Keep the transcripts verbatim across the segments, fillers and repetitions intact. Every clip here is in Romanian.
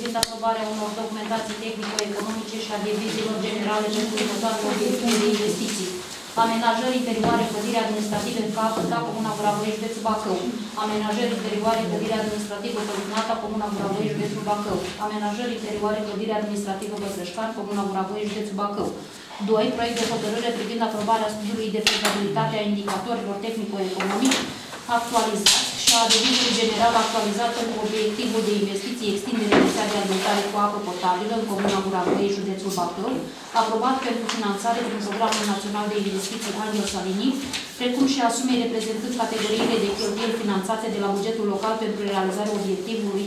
privind aprobarea unor documentații tehnico-economice și a devizilor generale pentru următoarele obiective de investiții. Amenajări interioare, clădiri administrative în Capăta, Comuna Vâravoie, județul Bacău. Amenajări interioare, clădiri administrativă Păltinata, Comuna Vâravoie, județul Bacău. Amenajări interioare, clădiri administrativă Bătrășcan, Comuna Vâravoie, județul Bacău. doi. Proiect de hotărâre privind aprobarea studiului de fezabilitate a indicatorilor tehnico-economici actualizați și a devizului general actualizat pentru obiectivul de investiții extindere rețea de alimentare cu apă potabilă în Comuna Vâravoie, județul Bacău, aprobat pentru finanțare prin Programul Național de Investiții Angel Salini, precum și a sumei reprezentând categoriile de cheltuieli finanțate de la bugetul local pentru realizarea obiectivului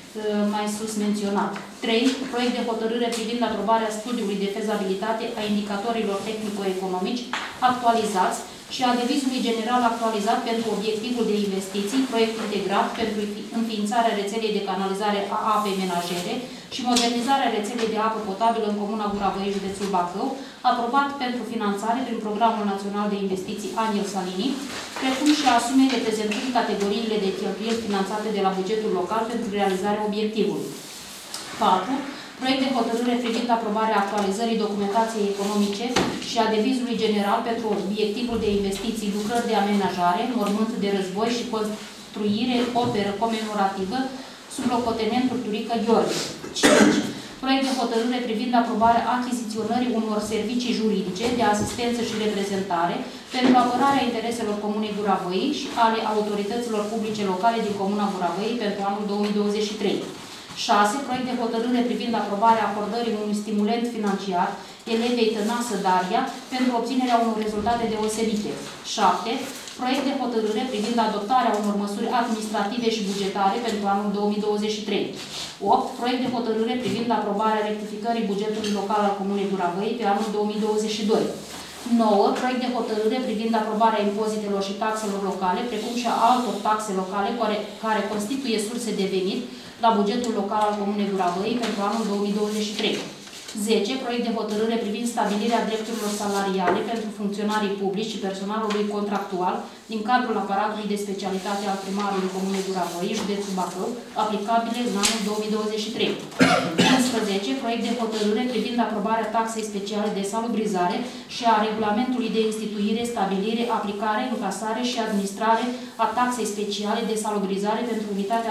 mai sus menționat. trei. Proiect de hotărâre privind aprobarea studiului de fezabilitate a indicatorilor tehnico-economici actualizați și a devizului general actualizat pentru obiectivul de investiții, proiect integrat pentru înființarea rețelei de canalizare a apei menajere și modernizarea rețelei de apă potabilă în Comuna Vâravoie, județul Bacău, aprobat pentru finanțare prin Programul Național de Investiții Angel Salini, precum și a sumei reprezentând categoriile de cheltuieli finanțate de la bugetul local pentru realizarea obiectivului. patru. Proiect de hotărâre privind aprobarea actualizării documentației economice și a devizului general pentru obiectivul de investiții, lucrări de amenajare, mormânt de război și construire, operă comemorativă sub locotenentul Turică Gheorghe. cinci. Proiect de hotărâre privind aprobarea achiziționării unor servicii juridice de asistență și reprezentare pentru apărarea intereselor Comunei Vâravoie și ale autorităților publice locale din Comuna Vâravoie pentru anul două mii douăzeci și trei. șase. Proiect de hotărâre privind aprobarea acordării unui stimulent financiar elevei Tănasă Daria pentru obținerea unor rezultate deosebite. șapte. Proiect de hotărâre privind adoptarea unor măsuri administrative și bugetare pentru anul două mii douăzeci și trei. opt. Proiect de hotărâre privind aprobarea rectificării bugetului local al Comunei Vâravoie pe anul două mii douăzeci și doi. nouă. Proiect de hotărâre privind aprobarea impozitelor și taxelor locale, precum și a altor taxe locale care, care constituie surse de venit la bugetul local al Comunei Vâravoie pentru anul două mii douăzeci și trei. zece. Proiect de hotărâre privind stabilirea drepturilor salariale pentru funcționarii publici și personalului contractual din cadrul aparatului de specialitate al primarului Comunei Vâravoie, județul Bacău, aplicabile în anul două mii douăzeci și trei. unsprezece. Proiect de hotărâre privind aprobarea taxei speciale de salubrizare și a regulamentului de instituire, stabilire, aplicare, încasare și administrare a taxei speciale de salubrizare pentru unitatea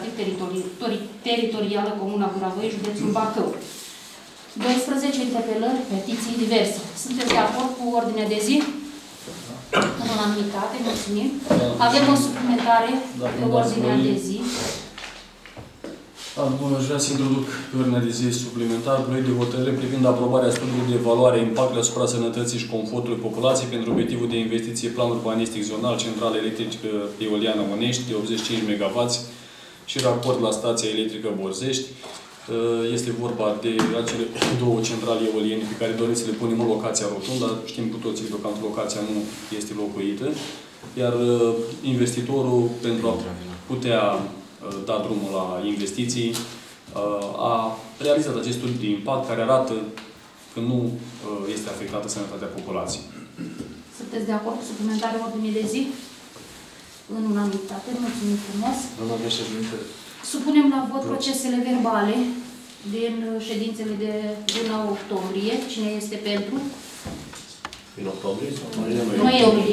administrativ-teritorială Comuna Vâravoie, județul Bacău. doisprezece. Interpelări, petiții diverse. Sunteți de acord cu ordinea de zi? În unanimitate, mulțumim. Avem o suplimentare pe ordinea de zi. Bun, aș vrea să introduc pe ordinea de zi suplimentar proiect de hotărâre privind aprobarea studiului de evaluare a impactului asupra sănătății și confortului populației pentru obiectivul de investiție plan urbanistic zonal, centrală electrică eoliană Onești de optzeci și cinci megawați și raport la stația electrică Borzești. Este vorba de acele două centrale eoliene pe care dorim să le punem în locația rotundă, dar știm cu toții că deocamdată locația nu este locuită. Iar investitorul, pentru a putea da drumul la investiții, a realizat acest studiu de impact care arată că nu este afectată sănătatea populației. Sunteți de acord cu suplimentarea ordinii de zi? În unanimitate. Mulțumim frumos. Doamna președinte. Supunem la vot procesele verbale din ședințele de luna octombrie. Cine este pentru? Din octombrie? Noiembrie.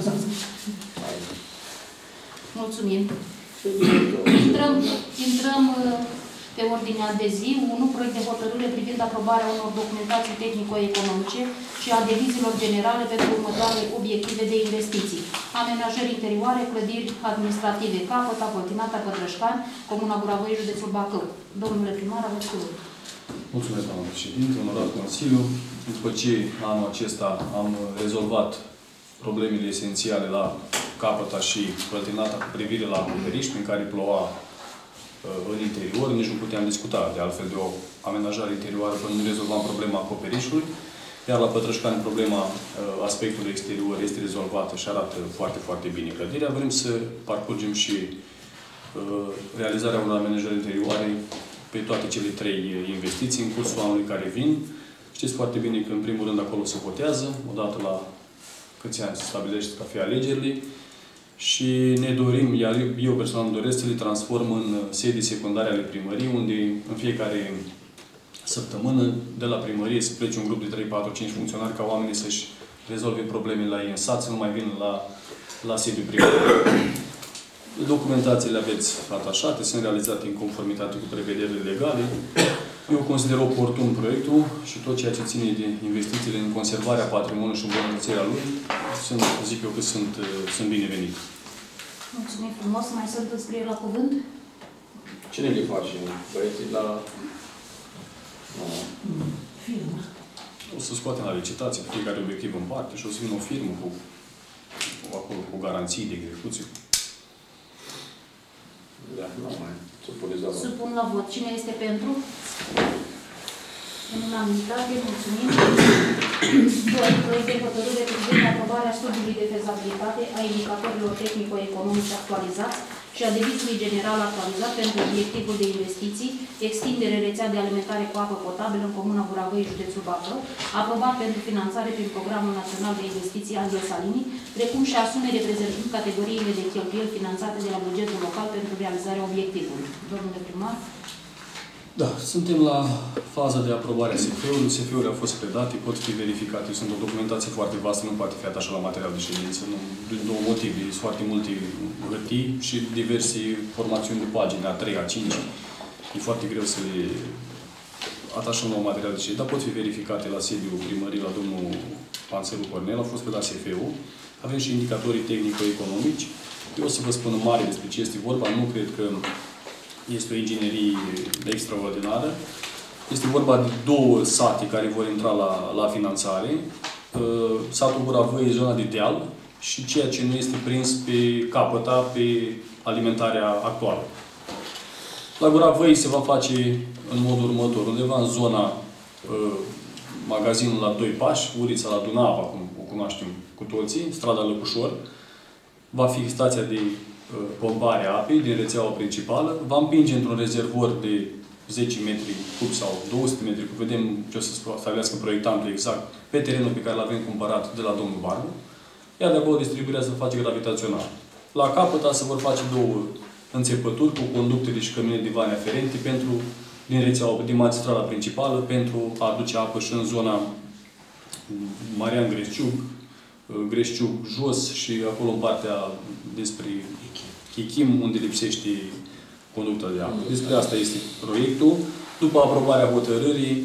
Mulțumim. Intrăm, intrăm pe ordinea de zi. unu. Proiect de hotărâre privind aprobarea unor documentații tehnico-economice și a devizilor generale pentru următoarele obiective de investiții. Amenajări interioare, clădiri administrative, Capăta, Păltinata, Pătrășcani, Comuna Vâravoie, județul Bacău. Domnule primar, aveți cuvântul. Mulțumesc, doamnă președinte, onorat Consiliu. După ce anul acesta am rezolvat problemele esențiale la Capăta și Păltinata cu privire la acoperiș, prin care ploua în interior, nici nu puteam discuta de altfel de o amenajare interioară până nu rezolvam problema acoperișului. Iar la Pătrășcani problema aspectului exterior este rezolvată și arată foarte, foarte bine clădirea. Vrem să parcurgem și realizarea unor amenajări interioare pe toate cele trei investiții în cursul anului care vin. Știți foarte bine că, în primul rând, acolo se votează, odată la câți ani se stabilește ca fie alegerile. și ne dorim, iar eu personal îmi doresc să le transform în sedii secundare ale primăriei, unde în fiecare săptămână de la primărie să plece un grup de trei, patru, cinci funcționari ca oamenii să-și rezolve problemele la ei în sat, să nu mai vină la, la sediul primăriei. Documentațiile aveți atașate, sunt realizate în conformitate cu prevederile legale. Eu consider oportun proiectul și tot ceea ce ține de investițiile în conservarea patrimoniului și îmbunătățirea lui, sunt, zic eu că sunt, sunt binevenite. Mulțumim frumos. Mai sunt înscrieri la cuvânt? Cine le face? Băieții la... Firmă. O să scoatem la licitație fiecare obiectiv în parte și o să vină o firmă cu, cu, acolo, cu garanții de execuție. Da, nu mai. Supuneți la vot. Supun la vot. Cine este pentru? În unanimitate, mulțumim. doi. Proiect de hotărâre privind aprobarea studiului de fezabilitate a indicatorilor tehnico-economici actualizați și a devizului general actualizat pentru obiectivul de investiții, extindere rețea de alimentare cu apă potabilă în Comuna Buravăi, județul Bacău, aprobat pentru finanțare prin Programul Național de Investiții Angel Salini, precum și asume reprezentând categoriile de cheltuieli finanțate de la bugetul local pentru realizarea obiectivului. Domnule primar. Da, suntem la faza de aprobare a S F-ului. S F-urile au fost predate, pot fi verificate. Sunt o documentație foarte vastă, nu poate fi atașată la material de ședință. Nu, din două motive. Sunt foarte multe hârtii și diverse formațiuni de pagini, a trei, a cinci. E foarte greu să le atașăm la un material de ședință, dar pot fi verificate la sediul primării, la domnul Panțelu Cornel. A fost predat S F-ul. Avem și indicatorii tehnico-economici. Eu o să vă spun în mare despre ce este vorba. Nu cred că este o inginerie extraordinară. Este vorba de două sate care vor intra la, la finanțare. Satul Buravăi, zona de deal și ceea ce nu este prins pe capăta, pe alimentarea actuală. La Buravăi se va face în modul următor. Undeva în zona magazinul la doi pași, Urița la Dunava, cum o cunoaștem cu toții, strada Lăpușor, va fi stația de pompare a apei din rețeaua principală, va împinge într-un rezervor de zece metri cub sau două sute metri cub, vedem ce o să stabilească proiectantul exact, pe terenul pe care l-avem cumpărat de la domnul Barbu, iar de acolo distribuirea se face gravitațional. La capăta se vor face două înțepături cu conductele și cămine de vane aferente pentru, din rețeaua, din magistrala principală, pentru a aduce apă și în zona Marian Greșciug, Greșciug jos și acolo în partea despre Chichim, unde lipsește conducta de apă. Despre asta este proiectul. După aprobarea hotărârii,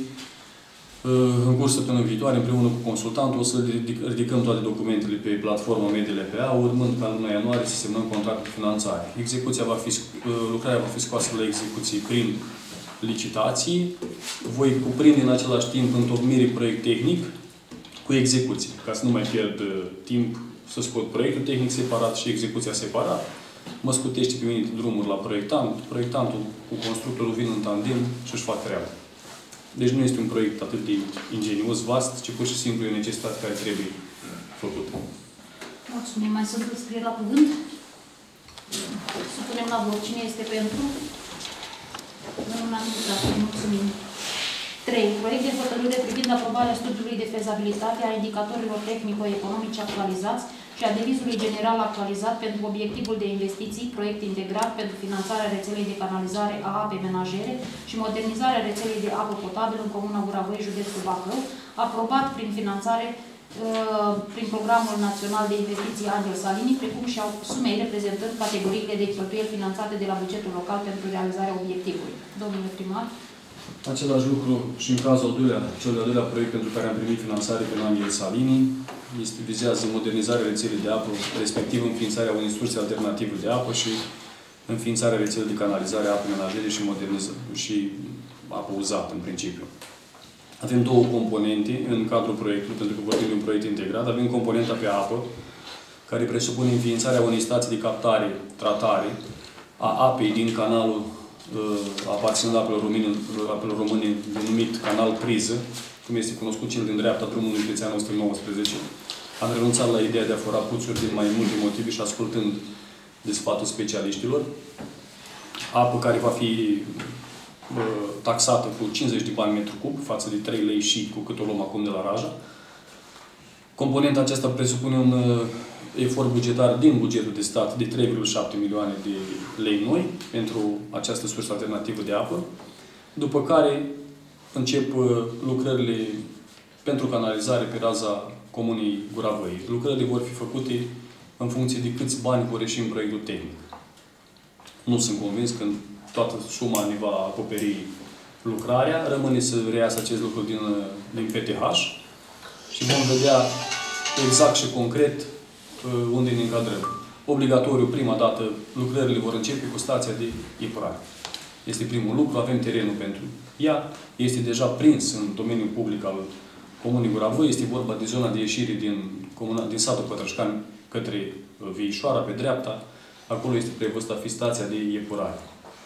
în curs săptămâna viitoare, împreună cu consultantul, o să ridicăm toate documentele pe platforma Medie L P A, urmând ca în luna ianuarie să semnăm contract de finanțare. Execuția va fi, lucrarea va fi scoasă la execuție prin licitații. Voi cuprinde în același timp întocmirii proiect tehnic cu execuție, ca să nu mai pierd timp să scot proiectul tehnic separat și execuția separat. Mă scutește pe mine drumuri la proiectant, proiectantul cu constructorul vin în tandem și își fac treaba. Deci nu este un proiect atât de ingenios, vast, ci pur și simplu e necesitate care trebuie făcută. Mulțumim. Mai sunt înscrieri la cuvânt? Supunem la vot. Cine este pentru? În unanimitate. Mulțumim. trei. Proiect de hotărâre privind aprobarea studiului de fezabilitate a indicatorilor tehnico-economici actualizați și a devizului general actualizat pentru obiectivul de investiții, proiect integrat pentru finanțarea rețelei de canalizare a apei menajere și modernizarea rețelei de apă potabilă în Comuna Buravăi, județul Bacău, aprobat prin finanțare prin Programul Național de Investiții Angel Salini, precum și au sumei reprezentând categoriile de cheltuieli finanțate de la bugetul local pentru realizarea obiectivului. Domnule primar. Același lucru și în cazul al doilea, cel de-al doilea proiect pentru care am primit finanțare pe Angel Salini, este, vizează modernizarea rețelei de apă, respectiv înființarea unei surse alternative de apă și înființarea rețelei de canalizare a apei menajere și, și apă uzată, în principiu. Avem două componente în cadrul proiectului, pentru că vorbim de un proiect integrat. Avem componenta pe apă, care presupune înființarea unei stații de captare, tratare a apei din canalul aparținând apelor române, apelor române denumit canal Priză, cum este cunoscut cel din dreapta drumului Județean o sută nouăsprezece. Am renunțat la ideea de a fura puțuri din mai multe motive și ascultând de sfatul specialiștilor. Apă care va fi bă, taxată cu cincizeci de bani metru cub, față de trei lei și cu cât o luăm acum de la Raja. Componenta aceasta presupune un efort bugetar din bugetul de stat de trei virgulă șapte milioane de lei noi pentru această sursă alternativă de apă, după care încep lucrările pentru canalizare pe raza comunei Gura Văii. Lucrările vor fi făcute în funcție de câți bani vor ieși în proiectul tehnic. Nu sunt convins că toată suma ne va acoperi lucrarea, rămâne să reiasă acest lucru din, din P T H și vom vedea exact și concret unde ne încadrăm. Obligatoriu, prima dată, lucrările vor începe cu stația de epurare. Este primul lucru, avem terenul pentru ea, este deja prins în domeniul public al Comunei Gura Văii, este vorba de zona de ieșire din, comuna, din satul Pătrășcani către Viișoara, pe dreapta. Acolo este prevăzută a fi stația de epurare.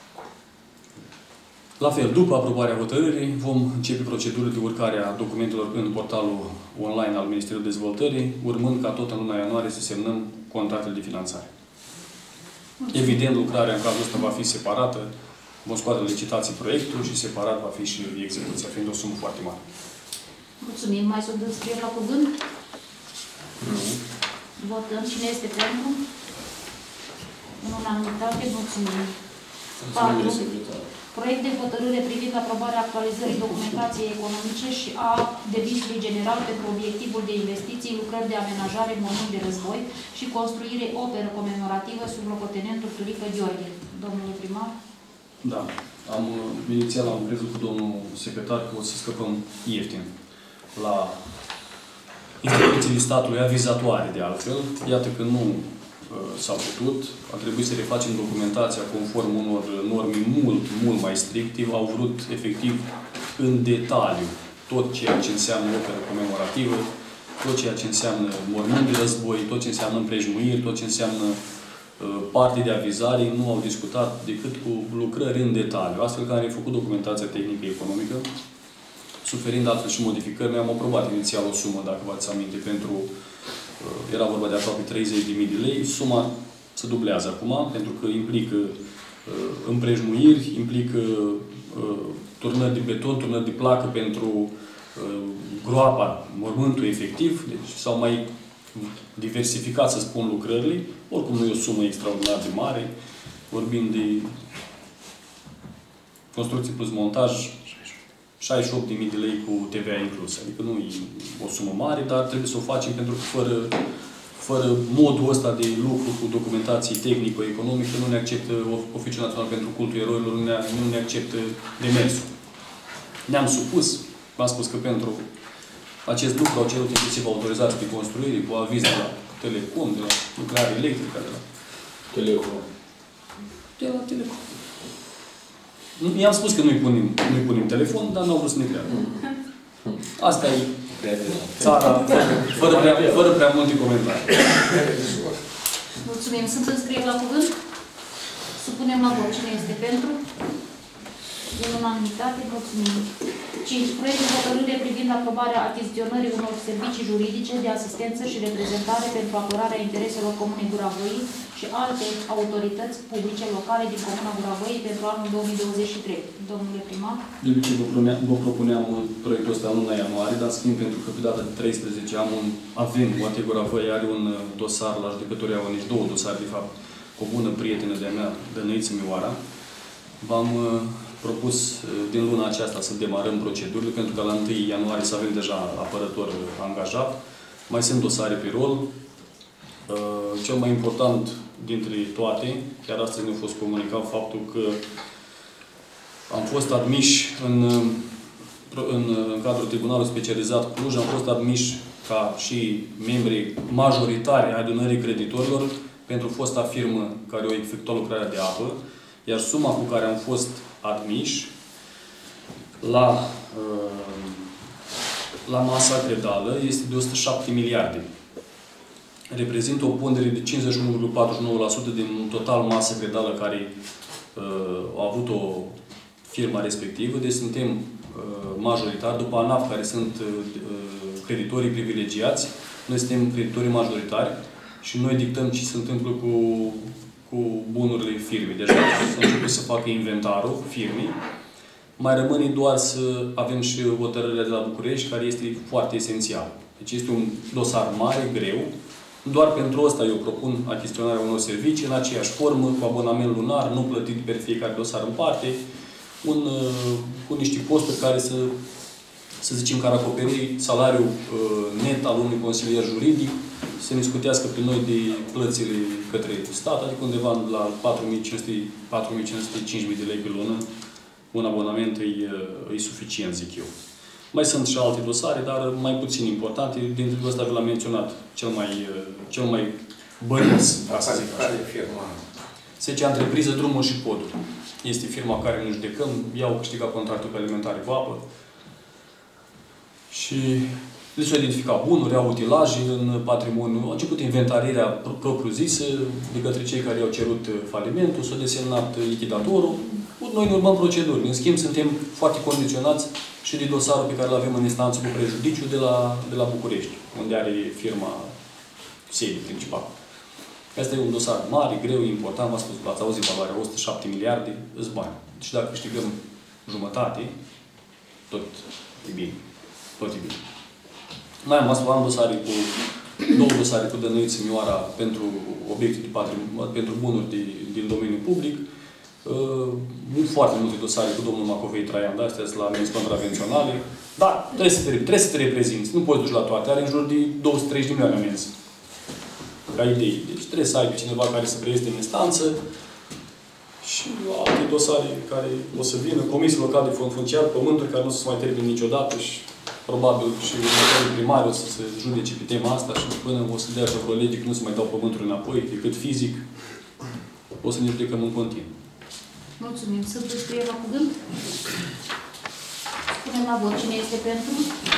La fel, după aprobarea hotărârii, vom începe procedurile de urcare a documentelor în portalul online al Ministerului Dezvoltării, urmând ca tot în luna ianuarie să semnăm contractele de finanțare. Evident, lucrarea în cazul ăsta va fi separată, vom scoate licitații proiectul și separat va fi și execuția, fiind o sumă foarte mare. Mulțumim. Mai sunt înscrieri la cuvânt? Nu. Votăm. Cine este pentru? În unanimitate, mulțumim. patru. Proiect de hotărâre privind aprobarea actualizării documentației economice și a devizului general pentru obiectivul de investiții, lucrări de amenajare, mormânt de război și construire operă comemorativă sub locotenentul Turică Gheorghe. Domnule primar? Da. Am, inițial am crezut cu domnul secretar că o să scăpăm ieftin la instituțiile statului avizatoare, de altfel. Iată că nu s-a putut. A trebuit să refacem documentația conform unor norme mult, mult mai stricte. Au vrut, efectiv, în detaliu, tot ceea ce înseamnă operă comemorativă, tot ceea ce înseamnă mormânt de război, tot ce înseamnă împrejmuiri, tot ce înseamnă uh, parte de avizare. Nu au discutat decât cu lucrări în detaliu. Astfel că am refăcut documentația tehnică economică, suferind altfel și modificări. Noi am aprobat inițial o sumă, dacă v-ați aminte, pentru era vorba de aproape treizeci de mii de lei. Suma se dublează acum, pentru că implică uh, împrejmuiri, implică uh, turnări de beton, turnări de placă pentru uh, groapa, mormântul efectiv. Deci s-au mai diversificat, să spun, lucrările. Oricum nu e o sumă extraordinar de mare. Vorbim de construcție plus montaj, șaizeci și opt de mii de lei cu T V A inclus. Adică nu e o sumă mare, dar trebuie să o facem pentru că fără, fără modul ăsta de lucru cu documentații tehnico-economică nu ne acceptă Oficiul Național pentru Cultul Eroilor, nu ne, nu ne acceptă demersul. Ne-am supus, v-am spus că pentru acest lucru au cerut inclusiv autorizații de construire, cu aviz de la Telecom, de la lucrare electrică, de la Telecom. De la Telecom. I-am spus că nu-i punem, nu-i punem telefon, dar n-au vrut să ne creadă. Asta e țara, fără prea, fără prea multe comentarii. Mulțumim. Sunt înscrieri la cuvânt? Supunem la vot. Cine este pentru? În unanimitate, mulțumim. cinci. Proiect de hotărâre privind aprobarea achiziționării unor servicii juridice de asistență și reprezentare pentru apărarea intereselor Comunei Gura Văii și alte autorități publice locale din Comuna Gura Văii pentru anul două mii douăzeci și trei. Domnule primar? De obicei vă, vă propuneam proiectul ăsta în luna ianuarie, dar schimb pentru că pe data de treisprezece am un, avem, Comunea Gura Văii are un dosar la judecătoria Onești, două dosare, de fapt, cu o bună prietenă de-a mea, Dănăiță Mioara. V-am propus din luna aceasta să demarăm procedurile, pentru că la întâi ianuarie să avem deja apărător angajat. Mai sunt dosare pe rol. Cel mai important dintre toate, chiar astăzi ne-a fost comunicat faptul că am fost admiși în, în, în cadrul Tribunalului Specializat Cluj, am fost admiși ca și membrii majoritari ai adunării creditorilor pentru fosta firmă care a efectuat lucrarea de apă, iar suma cu care am fost admiși la, la masa credală este de o sută șapte miliarde. Reprezintă o pondere de cincizeci și unu virgulă patruzeci și nouă la sută din total masă credală care uh, a avut o firma respectivă. Deci suntem uh, majoritari, după ANAF, care sunt uh, creditorii privilegiați. Noi suntem creditorii majoritari și noi dictăm ce se întâmplă cu, cu bunurile firmei. Deci să începem să facă inventarul firmei. Mai rămâne doar să avem și hotărârea de la București, care este foarte esențial. Deci este un dosar mare, greu. Doar pentru asta eu propun achiziționarea unor servicii în aceeași formă, cu abonament lunar, nu plătit pe fiecare dosar în parte, un, cu niște posturi care să, să zicem, care acoperi salariul net al unui consilier juridic, să ne scutească pe noi de plățile către stat, adică undeva la patru mii cinci sute - patru mii cinci sute - cinci mii de lei pe lună, un abonament e, e suficient, zic eu. Mai sunt și alte dosare, dar mai puțin importante. Dintre ăsta vi l-am menționat cel mai, cel mai bănuț, ca să zic așa. Care e firma? Se zice Întrepriză Drumuri și Poduri. Este firma care ne judecăm. Ei au câștigat contractul pe alimentare cu apă. Și li s-au identificat bunuri, au utilaje în patrimoniu. Au început inventarierea propriu-zisă de către cei care au cerut falimentul. S-a desemnat lichidatorul. Noi ne urmăm proceduri. În schimb, suntem foarte condiționați și de dosarul pe care îl avem în instanță cu prejudiciu de la, de la București, unde are firma sediu principal. Asta e un dosar mare, greu, important. V-am spus, ați auzit valoarea o sută șapte miliarde, îți bani. Deci dacă câștigăm jumătate, tot e bine. Tot e bine. Mai am asta, am dosare cu, două dosare cu Dănăiți Mioara pentru obiecte de patrimoniu, pentru bunuri de, din domeniul public. Uh, foarte multe dosare cu domnul Macovei Traian, da? Astea sunt la amenzi contravenționale. Dar trebuie să, te, trebuie să te reprezinți. Nu poți duci la toate. Are în jur de două sute treizeci de milioane amenzi. Ca idei. Deci trebuie să ai pe cineva care să preeste în instanță și alte dosare care o să vină. Comisii locale de fond funciar, pământuri care nu o să se mai termine niciodată și probabil și următorii primari o să se judece pe tema asta și până o să dea și o lege că nu se mai dau pământuri înapoi, decât fizic, o să ne judecăm în continuu. Mulțumim. Sunt înscrieri la cuvânt? Punem la vot. Cine este pentru?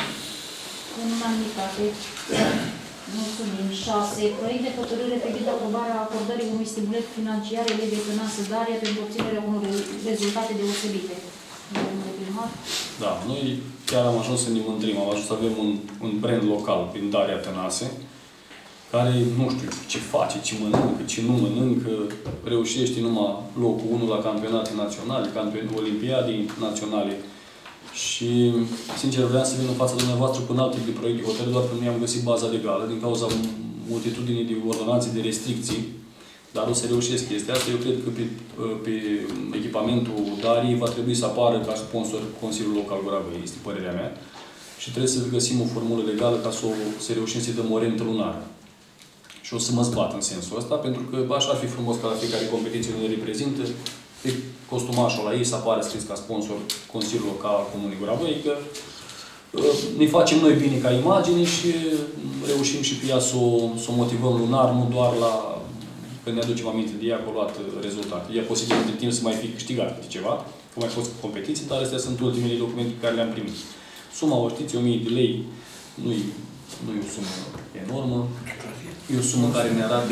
În unanimitate. Mulțumim. șase. Proiect de hotărâre privind aprobarea acordării unui stimulant financiar elevei Tănase Daria pentru obținerea unor rezultate deosebite. Domnule primar? Da. Noi chiar am ajuns să ne mândrim. Am ajuns să avem un, un brand local prin Daria Tănase, care nu știu ce face, ce mănâncă, ce nu mănâncă, reușește numai locul unu la campionate naționale, campionate olimpiade naționale. Și, sincer, vreau să vin în fața dumneavoastră cu un alt tip de proiect de hotărâre, doar că nu i-am găsit baza legală, din cauza multitudinii de ordonanțe de restricții, dar o să reușesc chestia asta. Eu cred că pe, pe echipamentul Darii va trebui să apară ca sponsor Consiliul Local Goravei, este părerea mea, și trebuie să găsim o formulă legală ca să, o, să reușim să-i dăm o rentă lunară. Și o să mă zbat în sensul ăsta, pentru că așa ar fi frumos ca la fiecare competiție ne reprezintă, pe costumașul la ei să apară scris ca sponsor Consiliul Local al Comunei Goravei, că uh, ne facem noi bine ca imagine și reușim și pe ea să o, să o motivăm lunar, nu doar la, când ne aducem aminte de ea, că a luat rezultate. E posibil între timp să mai fi câștigat de ceva, că mai fost competiții, dar astea sunt ultimele documente pe care le-am primit. Suma, o știți, o mie de lei, nu-i nu e o sumă enormă. E o sumă care ne arată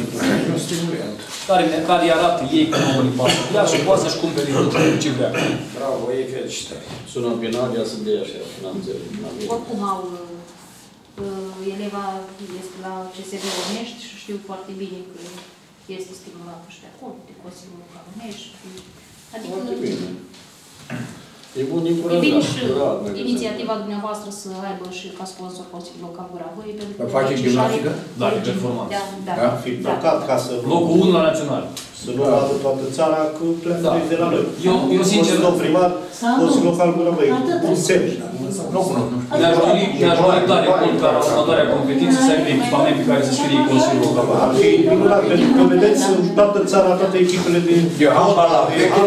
care, ne, care îi arată ei că nu îi pasă ea și poate să-și cumpere ce vrea. Bravo, ei felicitări. Sună în Nadia să dea așa, finanțele. Oricum au uh, eleva este la C S V Onești și știu foarte bine că este stimulat și de acolo, de Consiliul Local Onești. Adică Foarte bine. E bun e bine și curat, inițiativa dumneavoastră să aibă și ca sponsor Consiliul Local Goravei. Face gimnastică? Da, e performanță. Da, da. Da? Fi blocat ca să Locul unu la național. să nu vadă toată țara că pleacă Da. de la noi. Eu, eu sincer, Consiliul primar, Consiliul Local Goravei, un semn. Nu cunosc, nu știu. mi-aș dori, mi-aș dori tare mult ca la următoarea competiție să aibă echipament pe care să scrie Consiliul Local. Ar fi minunat, pentru că vedeți în toată țara, toate echipele de Eu am la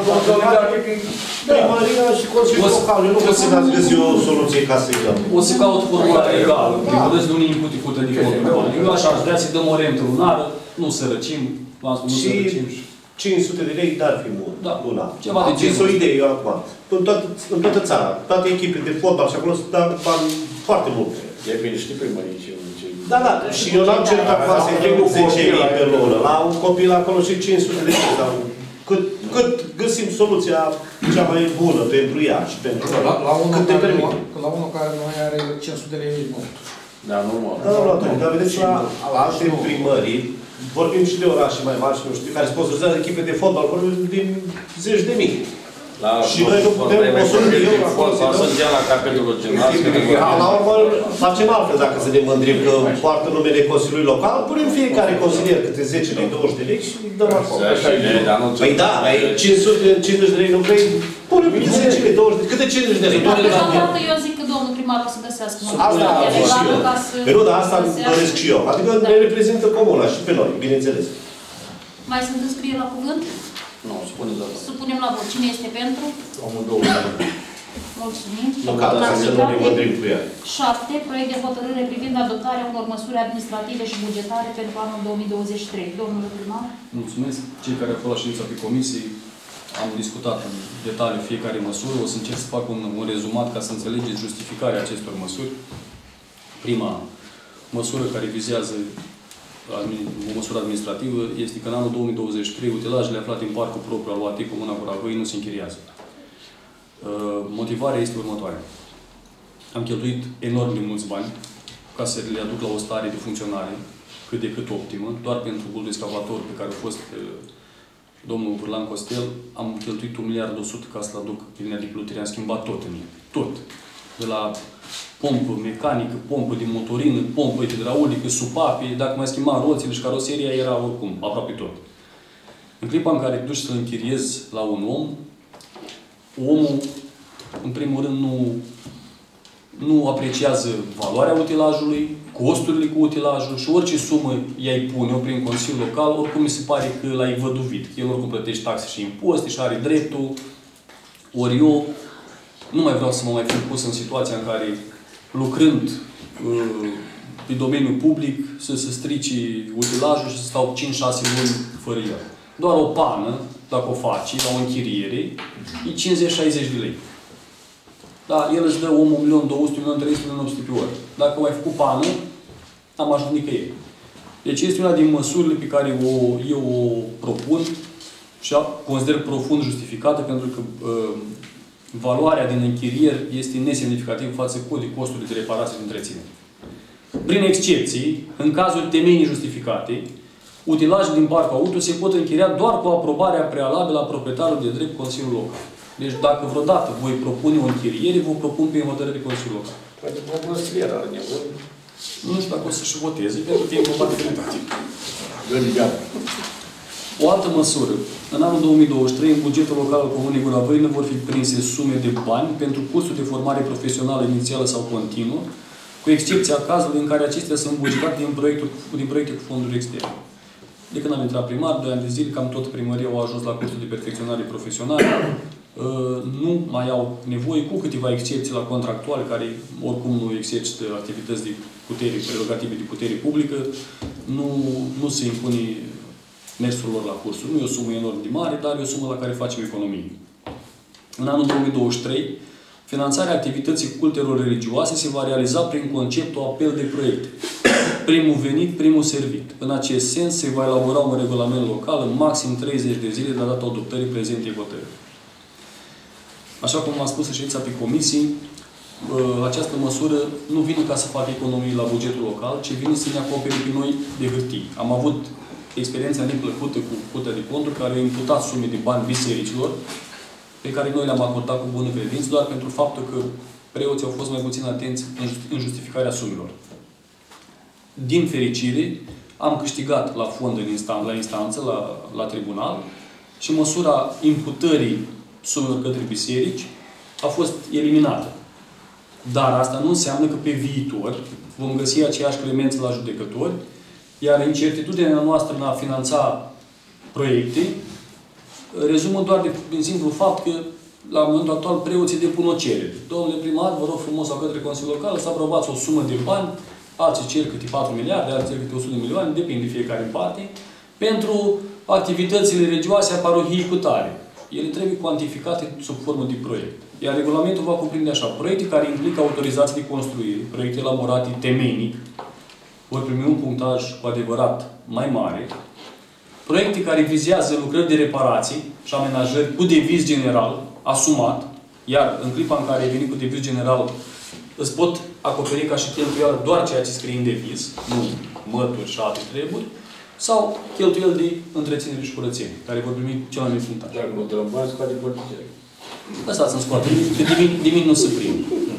primăria și Consiliul Local. Eu nu pot să dați găsi o soluție ca să-i dăm. O să caut formula legală, primul rând nu ne impute cută de fonduri. Eu așa aș vrea să-i dăm o rentă lunară, nu sărăcim, v-am spus, nu Și sărăcim. cinci sute de lei, dar fi mult. Da. Luna. Ceva de Am genul zis o idee eu acum. În toată, în toată țara, toate echipele de fotbal și acolo sunt bani foarte multe. Depinde și de primărie ce ce. Da, da, și eu n-am cerut acum să-i dau zece mii pe lună. La un copil acolo și cinci sute de lei. Sau cât, cât găsim soluția cea mai bună pentru ea și pentru noi. La, la, unul cât te care nu, permite. la unul care nu are cinci sute de lei e mult. Da, normal. Da, da, da, dar vedeți la alte primării, vorbim și de orașe mai mari și nu știu, care sponsorizează echipe de fotbal, vorbim din zeci de mii. Și noi nu putem măsuri eu acolo să să dea la capitolul general. La urmă facem altfel dacă să ne mândrim că poartă numele Consiliului Local, punem fiecare consilier câte zece lei, douăzeci de lei și îi dăm acolo. Păi da, ai cinci sute cincizeci de lei, nu vrei? Punem câte zece lei, douăzeci de lei, câte cincizeci de lei. Deocamdată eu zic că domnul primar o să găsească Asta măsuri am fost și eu. ca să... Păi nu, dar asta găsească. doresc și eu. Adică ne reprezintă comuna și pe noi, bineînțeles. Mai sunt înscrieri la cuvânt? Nu, spune de la. Supunem la vot. Cine este pentru? Omul două. Mulțumim. Nu ca asta să nu ne mândrim cu ea. șapte. Proiect de hotărâre privind adoptarea unor măsuri administrative și bugetare pentru anul două mii douăzeci și trei. Domnule primar. Mulțumesc. Cei care au fost la ședința pe comisii, am discutat în detaliu fiecare măsură. O să încerc să fac un, un rezumat ca să înțelegeți justificarea acestor măsuri. Prima măsură care vizează o măsură administrativă este că în anul două mii douăzeci și trei utilajele aflate în parcul propriu al U A T Comuna Goravăi nu se închiriază. Motivarea este următoarea. Am cheltuit enorm de mulți bani ca să le aduc la o stare de funcționare cât de cât optimă, doar pentru bulul excavator pe care a fost domnul Vârlan Costel, am cheltuit un miliard o sută ca să-l aduc pe linia de plutere, am schimbat tot în el. Tot. De la pompă mecanică, pompă de motorină, pompă hidraulică, supape, dacă mai schimbam roțile și caroseria, era oricum, aproape tot. În clipa în care te duci să-l închiriezi la un om, omul, în primul rând, nu, nu apreciază valoarea utilajului, costurile cu utilajul și orice sumă i-ai pune-o prin Consiliul Local, oricum mi se pare că l-ai văduvit. El oricum plătește taxe și impozite și are dreptul. Ori eu nu mai vreau să mă mai fi pus în situația în care, lucrând uh, pe domeniul public, să se strici utilajul și să stau cinci șase luni fără el. Doar o pană, dacă o faci, la o închiriere, e cincizeci șaizeci de lei. Da, el îți dă omul un milion două sute, un milion trei sute, un milion opt sute pe oră. Dacă mai făcut pană, am ajuns nicăieri. Deci este una din măsurile pe care o, eu o propun și consider profund justificată, pentru că uh, valoarea din închirier este nesemnificativă față de costurile de reparație și întreținere. Prin excepții, în cazuri temenii justificate, utilajele din parcul auto se pot închiria doar cu aprobarea prealabilă a proprietarului de drept Consiliul Local. Deci dacă vreodată voi propune o închiriere, vă propun pe hotărâre de Consiliul Local. Poate vă sfera are nevoie. Nu știu dacă o să-și voteze, pentru că e incompatibilitate. O altă măsură. În anul două mii douăzeci și trei, în bugetul local al Comunei Goravăi nu vor fi prinse sume de bani pentru cursul de formare profesională inițială sau continuă, cu excepția cazului în care acestea sunt bugetate din, proiectul, din proiecte cu fonduri externe. De când am intrat primar, doi ani de zile, cam tot primăria au ajuns la cursul de perfecționare profesională. Nu mai au nevoie, cu câteva excepții la contractuali, care oricum nu exercită activități de putere, prerogative de putere publică, nu, nu se impune mersul lor la cursuri. Nu e o sumă enorm de mare, dar e o sumă la care facem economie. În anul două mii douăzeci și trei, finanțarea activității cultelor religioase se va realiza prin conceptul apel de proiecte. Primul venit, primul servit. În acest sens, se va elabora un regulament local în maxim treizeci de zile de la data adoptării prezentei hotărâri. Așa cum am spus în ședința pe comisii, această măsură nu vine ca să facă economii la bugetul local, ci vine să ne acopere pe noi de hârtii. Am avut experiența neplăcută cu Curtea de Conturi, care a imputat sume de bani bisericilor, pe care noi le-am acordat cu bună credință, doar pentru faptul că preoții au fost mai puțin atenți în justificarea sumelor. Din fericire, am câștigat la fond în instan la instanță, la, la tribunal, și măsura imputării sumelor către biserici a fost eliminată. Dar asta nu înseamnă că pe viitor vom găsi aceeași clemență la judecători, iar incertitudinea noastră în a finanța proiecte rezumă doar de, din simplu fapt că la momentul actual preoții depun o cerere. Domnule primar, vă rog frumos sau către Consiliul Local să aprobați o sumă de bani, alții cer câte patru miliarde, alții cer câte o sută de milioane, depinde de fiecare în parte, pentru activitățile religioase a parohiei cu tare. Ele trebuie cuantificate sub formă de proiect. Iar regulamentul va cuprinde așa: proiecte care implică autorizații de construire, proiecte elaborate temenic, vor primi un punctaj cu adevărat mai mare, proiecte care vizează lucrări de reparații și amenajări cu deviz general, asumat, iar în clipa în care ai venit cu deviz general, îți pot acoperi ca și cheltuială doar ceea ce scrie în deviz, nu mături și alte treburi, sau cheltuieli de întreținere și curățenie, care vor primi cel mai mic punctaj. Dacă nu te rămâi, scade politice. Lăsați-mi scoate, că de mine, de mine nu se prind.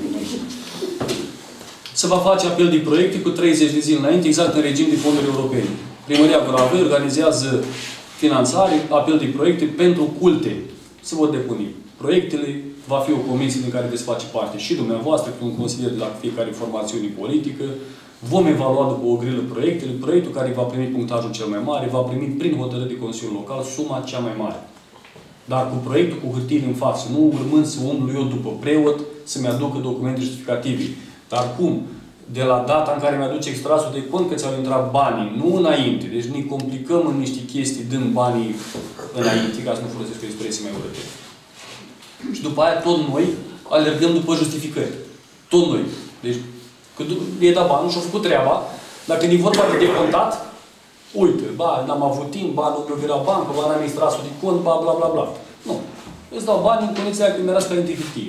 Se va face apel de proiecte cu treizeci de zile înainte, exact în regim de fonduri europene. Primăria Goravei organizează finanțare, apel de proiecte pentru culte. Se vor depune proiectele, va fi o comisie din care veți face parte și dumneavoastră, cu un consilier de la fiecare formațiune politică. Vom evalua după o grilă proiectele. Proiectul care va primi punctajul cel mai mare va primi prin hotărâre de Consiliul Local suma cea mai mare. Dar cu proiectul, cu hârtiile în față, nu urmând să umblu eu după preot să-mi aducă documente justificative. Dar cum? De la data în care mi-aduce extrasul de cont că ți-au intrat banii, nu înainte. Deci ne complicăm în niște chestii dând banii înainte, ca să nu folosesc o expresie mai urâtă. Și după aia tot noi alergăm după justificări. Tot noi. Deci, când e dat banul și-a făcut treaba, dacă e vorba de decontat, uite, ba, n-am avut timp, ba, nu mi-o virat bancă, ba, n-am extrasul de cont, ba, bla, bla, bla. Nu. Îți dau bani în condiția că mi-era scălinte hârtie.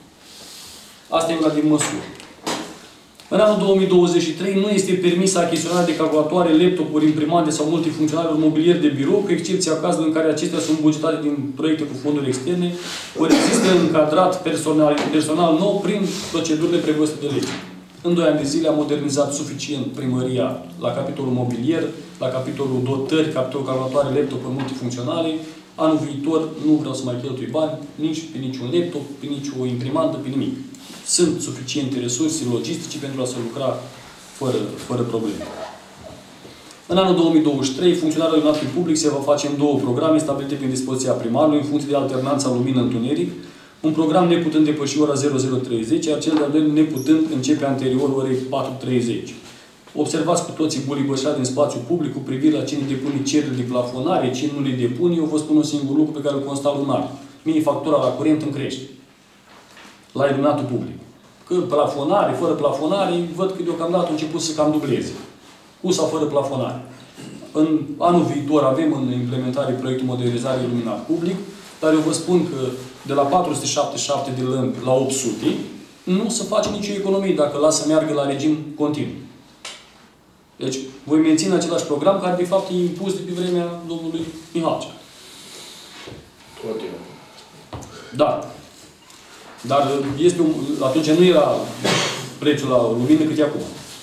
Asta e una din măsuri. În anul două mii douăzeci și trei nu este permisă achiziționarea de calculatoare, laptopuri, imprimante sau multifuncționale ori mobilier de birou, cu excepția cazurilor în care acestea sunt bugetate din proiecte cu fonduri externe, ori există încadrat personal, personal nou prin procedurile prevăzute de lege. În doi ani de zile am modernizat suficient primăria la capitolul mobilier, la capitolul dotări, capitolul calculatoare, laptopuri multifuncționale. Anul viitor nu vreau să mai cheltui bani, nici pe niciun laptop, pe nici o imprimantă, pe nimic. Sunt suficiente resurse logistice pentru a se lucra fără, fără probleme. În anul două mii douăzeci și trei, funcționarea lunatului public se va face în două programe stabilite prin dispoziția primarului, în funcție de alternanța lumină-întuneric, un program neputând depăși ora zero zero treizeci, iar cel de-al doilea neputând începe anterior orei patru treizeci. Observați cu toții bulibășa din spațiu public cu privire la cine depune cereri de plafonare, cine nu le depune. Eu vă spun un singur lucru pe care îl constat lunar. Mie factura la curent îmi crește. La iluminatul public. Că plafonare, fără plafonare, văd că deocamdată a început să cam dubleze. Cu sau fără plafonare. În anul viitor avem în implementare proiectul modernizare iluminat public, dar eu vă spun că de la patru sute șaptezeci și șapte de lămpi la opt sute nu se face nicio economie dacă lasă să meargă la regim continuu. Deci, voi menține același program care, de fapt, e impus de pe vremea domnului Mihalcea. Tot eu. Da. Dar este un, atunci nu era prețul la lumină cât e acum.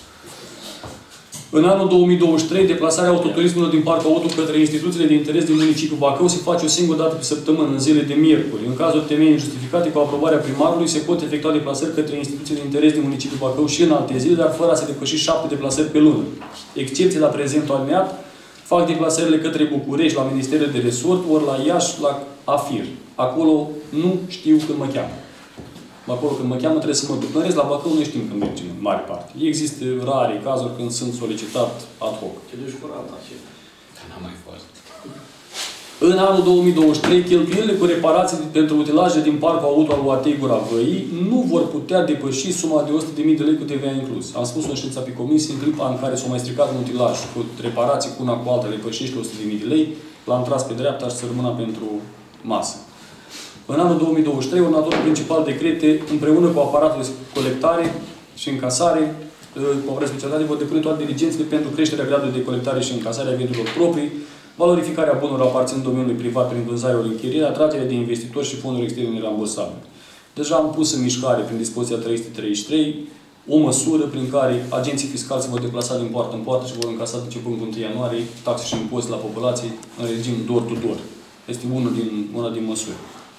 În anul două mii douăzeci și trei, deplasarea autoturismelor din Parcul Auto către instituțiile de interes din municipiul Bacău se face o singură dată pe săptămână, în zile de miercuri. În cazul temeii justificate cu aprobarea primarului, se pot efectua deplasări către instituții de interes din municipiul Bacău și în alte zile, dar fără a se depăși șapte deplasări pe lună. Excepție la prezentul alineat, fac deplasările către București, la Ministerul de Resort, ori la Iași, la AFIR. Acolo nu știu când mă cheamă. Acolo când mă cheamă trebuie să mă duc. În rest, la Bacău nu știm când mergem, în mare parte. Există rare cazuri când sunt solicitat ad hoc. Te duci cu rata și... N-am mai fost. În anul două mii douăzeci și trei, cheltuielile cu reparații pentru utilaje din Parcul Auto al U A T Gura Văii nu vor putea depăși suma de o sută de mii de lei cu T V A inclus. Am spus în ședința pe comisie, în clipa în care s-a mai stricat un utilaj cu reparații cu una cu alta depășește o sută de mii de lei, l-am tras pe dreapta și să rămână pentru masă. În anul două mii douăzeci și trei, ordonatorul principal decrete, împreună cu aparatul de colectare și încasare, cu o specialitate, vor depune toate diligențele pentru creșterea gradului de colectare și încasare a veniturilor proprii, valorificarea bunurilor aparținând domeniului privat prin vânzare ori închiriere, atragerea de investitori și fonduri externe nerambursabile. Deja am pus în mișcare, prin dispoziția trei sute treizeci și trei, o măsură prin care agenții fiscali se vor deplasa din poartă în poartă și vor încasa începând cu întâi ianuarie taxe și impozite la populație în regim door-to-door. Este una din, una din măsuri.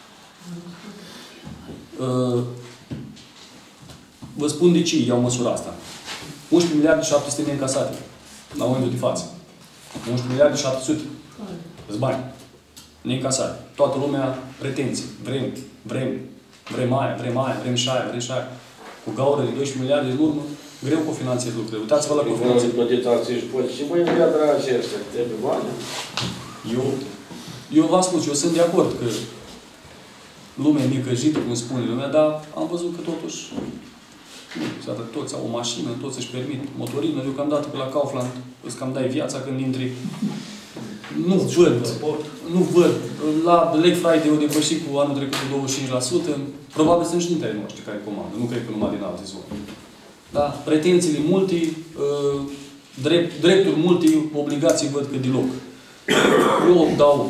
Uh, vă spun de ce iau măsura asta. unsprezece miliarde șapte sute de încasate la momentul de față. unsprezece miliarde șapte sute. Îți bani. Neîncasate. Toată lumea pretenții. Vrem, vrem, vrem aia, vrem aia, vrem și aia, vrem și aia. Cu gaură de doisprezece miliarde în urmă, greu cofinanțezi lucrurile. Uitați-vă la cofinanțezi. Și voi învia dragi ăștia, trebuie bani. Eu, eu v-am spus, eu sunt de acord că lumea e necăjită, cum spune lumea, dar am văzut că totuși nu, toți au o mașină, toți își permit motorină, deocamdată pe la Kaufland îți cam dai viața când intri. Nu văd, nu văd. La Black Friday o depășit cu anul trecut cu douăzeci și cinci la sută. Probabil sunt și dintre ai noștri care comandă. Nu cred că numai din alte zone. Da? Pretențiile multe, drept, drepturi multe, obligații văd că deloc. Eu dau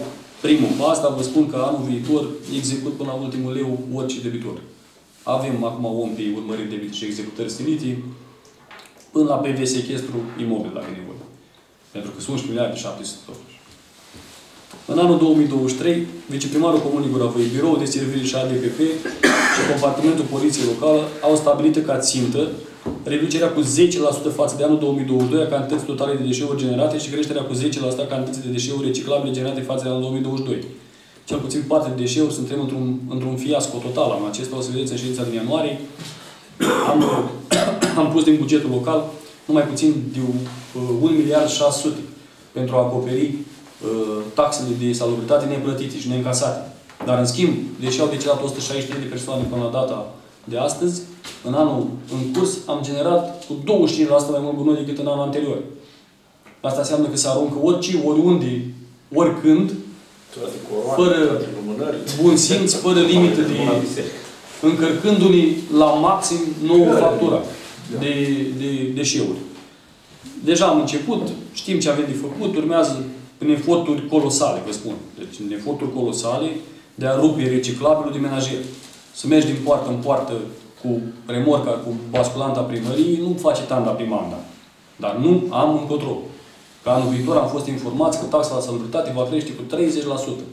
primul pas, dar vă spun că anul viitor execut până la ultimul leu orice debitor. Avem acum om pe urmăriri de debit și executări stilite, până la P V sechestru imobil, dacă e nevoie. Pentru că sunt unsprezece miliarde șapte sute totuși. În anul două mii douăzeci și trei, viceprimarul Comunei Guravăi, Biroul de Servicii și A D P P și Compartimentul Poliției Locală au stabilit ca țintă reducerea cu zece la sută față de anul două mii douăzeci și doi a cantității totale de deșeuri generate și creșterea cu zece la sută a cantității de deșeuri reciclabile generate față de anul două mii douăzeci și doi. Cel puțin parte de deșeuri suntem într-un într-un fiasco total. Am acesta o să vedeți în ședința din ianuarie. Am, am pus din bugetul local numai puțin de un miliard șase sute pentru a acoperi uh, taxele de salubritate neplătite și neîncasate. Dar, în schimb, deși au decedat o sută șaizeci și trei de persoane până la data de astăzi, în anul în curs am generat cu douăzeci și cinci la sută mai mult gunoi decât în anul anterior. Asta înseamnă că se aruncă orice, oriunde, oricând, fără bun simț, fără limită de... încărcându-ne la maxim nouă factura de, de deșeuri. Deja am început, știm ce avem de făcut, urmează în eforturi colosale, vă spun. Deci în eforturi colosale de a rupe reciclabilul de menajer. Să mergi din poartă în poartă cu remorca, cu basculanta primăriei, nu face tanda primanda. Dar nu am încotro. Că anul viitor am fost informați că taxa la salubritate va crește cu treizeci la sută.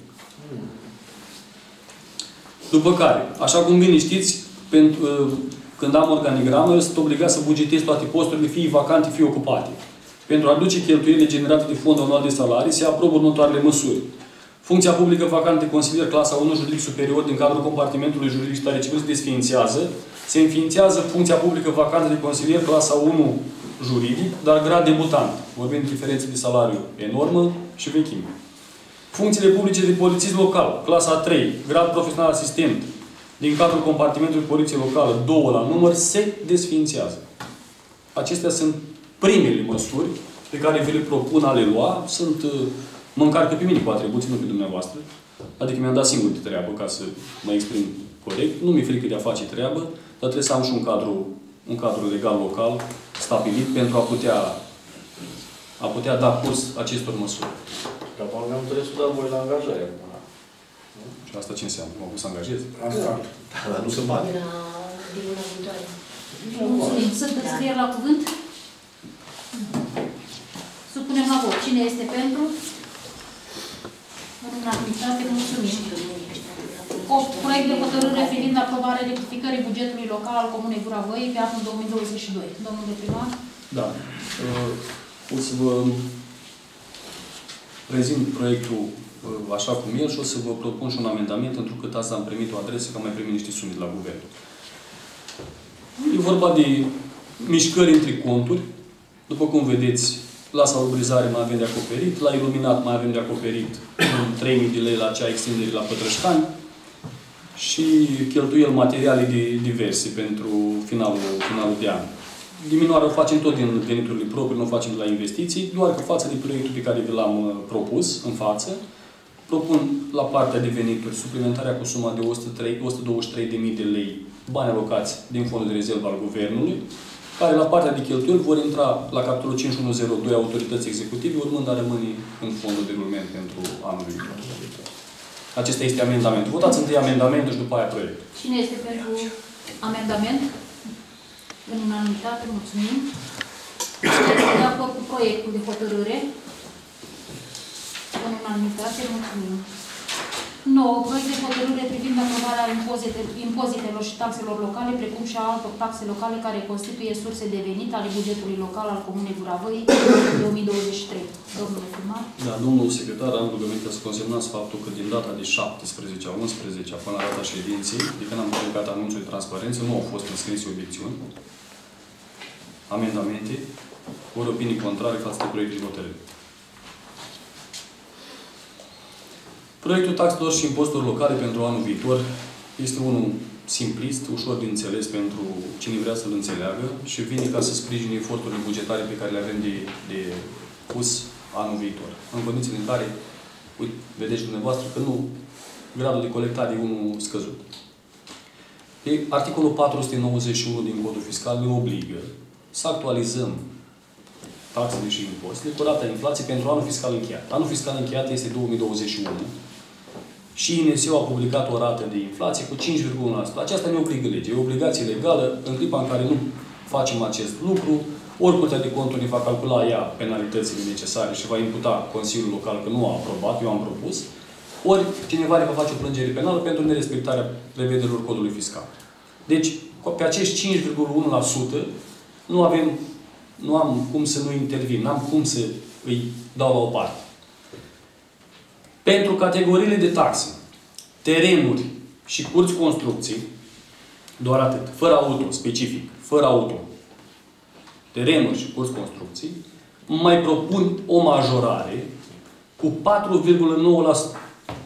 După care, așa cum bine știți, pentru, când am organigramă, eu sunt obligat să bugetez toate posturile, fie vacante, fie ocupate. Pentru a reduce cheltuielile generate de fondul anual de salarii, se aprobă următoarele măsuri. Funcția publică vacantă de consilier clasa unu juridic superior din cadrul compartimentului juridic stare civil se desființează. Se înființează funcția publică vacantă de consilier clasa unu juridic, dar grad debutant. Vorbim de diferențe de salariu enormă și vechime. Funcțiile publice de polițist local, clasa a trei, grad profesional asistent, din cadrul compartimentului poliție locală, două la număr, se desființează. Acestea sunt primele măsuri pe care vi le propun a le lua. Sunt, mă încarcă pe mine cu atribuții, nu pe dumneavoastră. Adică mi-am dat singur de treabă ca să mă exprim corect. Nu mi-e frică de a face treabă, dar trebuie să am și un cadru, un cadru legal local stabilit pentru a putea, a putea da curs acestor măsuri. Dar mi-am trebuie să dau voi la angajare. Și asta ce înseamnă? Mă pus să angajez? Asta. Dar nu se bani. De la de luna viitoare. Mulțumim. Sunt înscrieri la cuvânt? Supunem la vot. Cine este pentru? În unanimitate, mulțumim. opt. Proiect de hotărâre privind aprobarea rectificării bugetului local al Comunei Guravăi pe anul două mii douăzeci și doi. Domnule primar? Da. O să vă prezint proiectul așa cum el și o să vă propun și un amendament, pentru că asta am primit o adresă, că am mai primit niște sume de la guvern. E vorba de mișcări între conturi. După cum vedeți, la salubrizare mai avem de acoperit, la iluminat mai avem de acoperit trei mii de lei la acea extindere la Pătrășcani și cheltuieli materiale de diverse pentru finalul, finalul de an. Diminuarea o facem tot din veniturile proprii, nu o facem de la investiții, doar că față de proiectul pe care vi l-am propus în față, propun la partea de venituri suplimentarea cu suma de o sută douăzeci și trei de mii de lei bani alocați din fondul de rezervă al Guvernului, care la partea de cheltuieli vor intra la capitolul cinci mii o sută doi autorități executive, urmând a rămâne în fondul de rulament pentru anul viitor. Acesta este amendamentul. Votați întâi amendamentul și după aia proiectul. Cine este pentru amendament? În unanimitate, mulțumim. Cine este de acord cu proiectul de hotărâre? În unanimitate, mulțumim. nouă. Proiect de hotărâre privind aprobarea impozitelor și taxelor locale, precum și a altor taxe locale care constituie surse de venit ale bugetului local al Comunei Guravăi două mii douăzeci și trei. Domnule primar? Da, domnul secretar, am rugămintea să consemnați faptul că din data de șaptesprezece a unsprezece până la data ședinței, de când am publicat anunțul de transparență, nu au fost înscrise obiecțiuni, amendamente, ori opinii contrare față de proiectul de hotărâre. Proiectul taxelor și impozitelor locale pentru anul viitor este unul simplist, ușor de înțeles pentru cine vrea să-l înțeleagă și vine ca să sprijine eforturile bugetare pe care le avem de, de pus anul viitor. În condițiile în care, uite, vedeți dumneavoastră că nu, gradul de colectare e unul scăzut. E, articolul patru sute nouăzeci și unu din Codul Fiscal ne obligă să actualizăm taxele și impozitele cu rata inflației pentru anul fiscal încheiat. Anul fiscal încheiat este două mii douăzeci și unu. și I N S U a publicat o rată de inflație cu cinci virgulă unu la sută. Aceasta ne obligă legea. E o obligație legală. În clipa în care nu facem acest lucru, ori Curtea de Conturi va calcula ea penalitățile necesare și va imputa Consiliul Local că nu a aprobat, eu am propus, ori cineva le va face o plângere penală pentru nerespectarea prevederilor codului fiscal. Deci, pe acești cinci virgulă unu la sută nu avem, nu am cum să nu intervin, n-am cum să îi dau la o parte. Pentru categoriile de taxe, terenuri și curți construcții, doar atât, fără auto, specific, fără auto, terenuri și curți construcții, mai propun o majorare cu patru virgulă nouă la sută.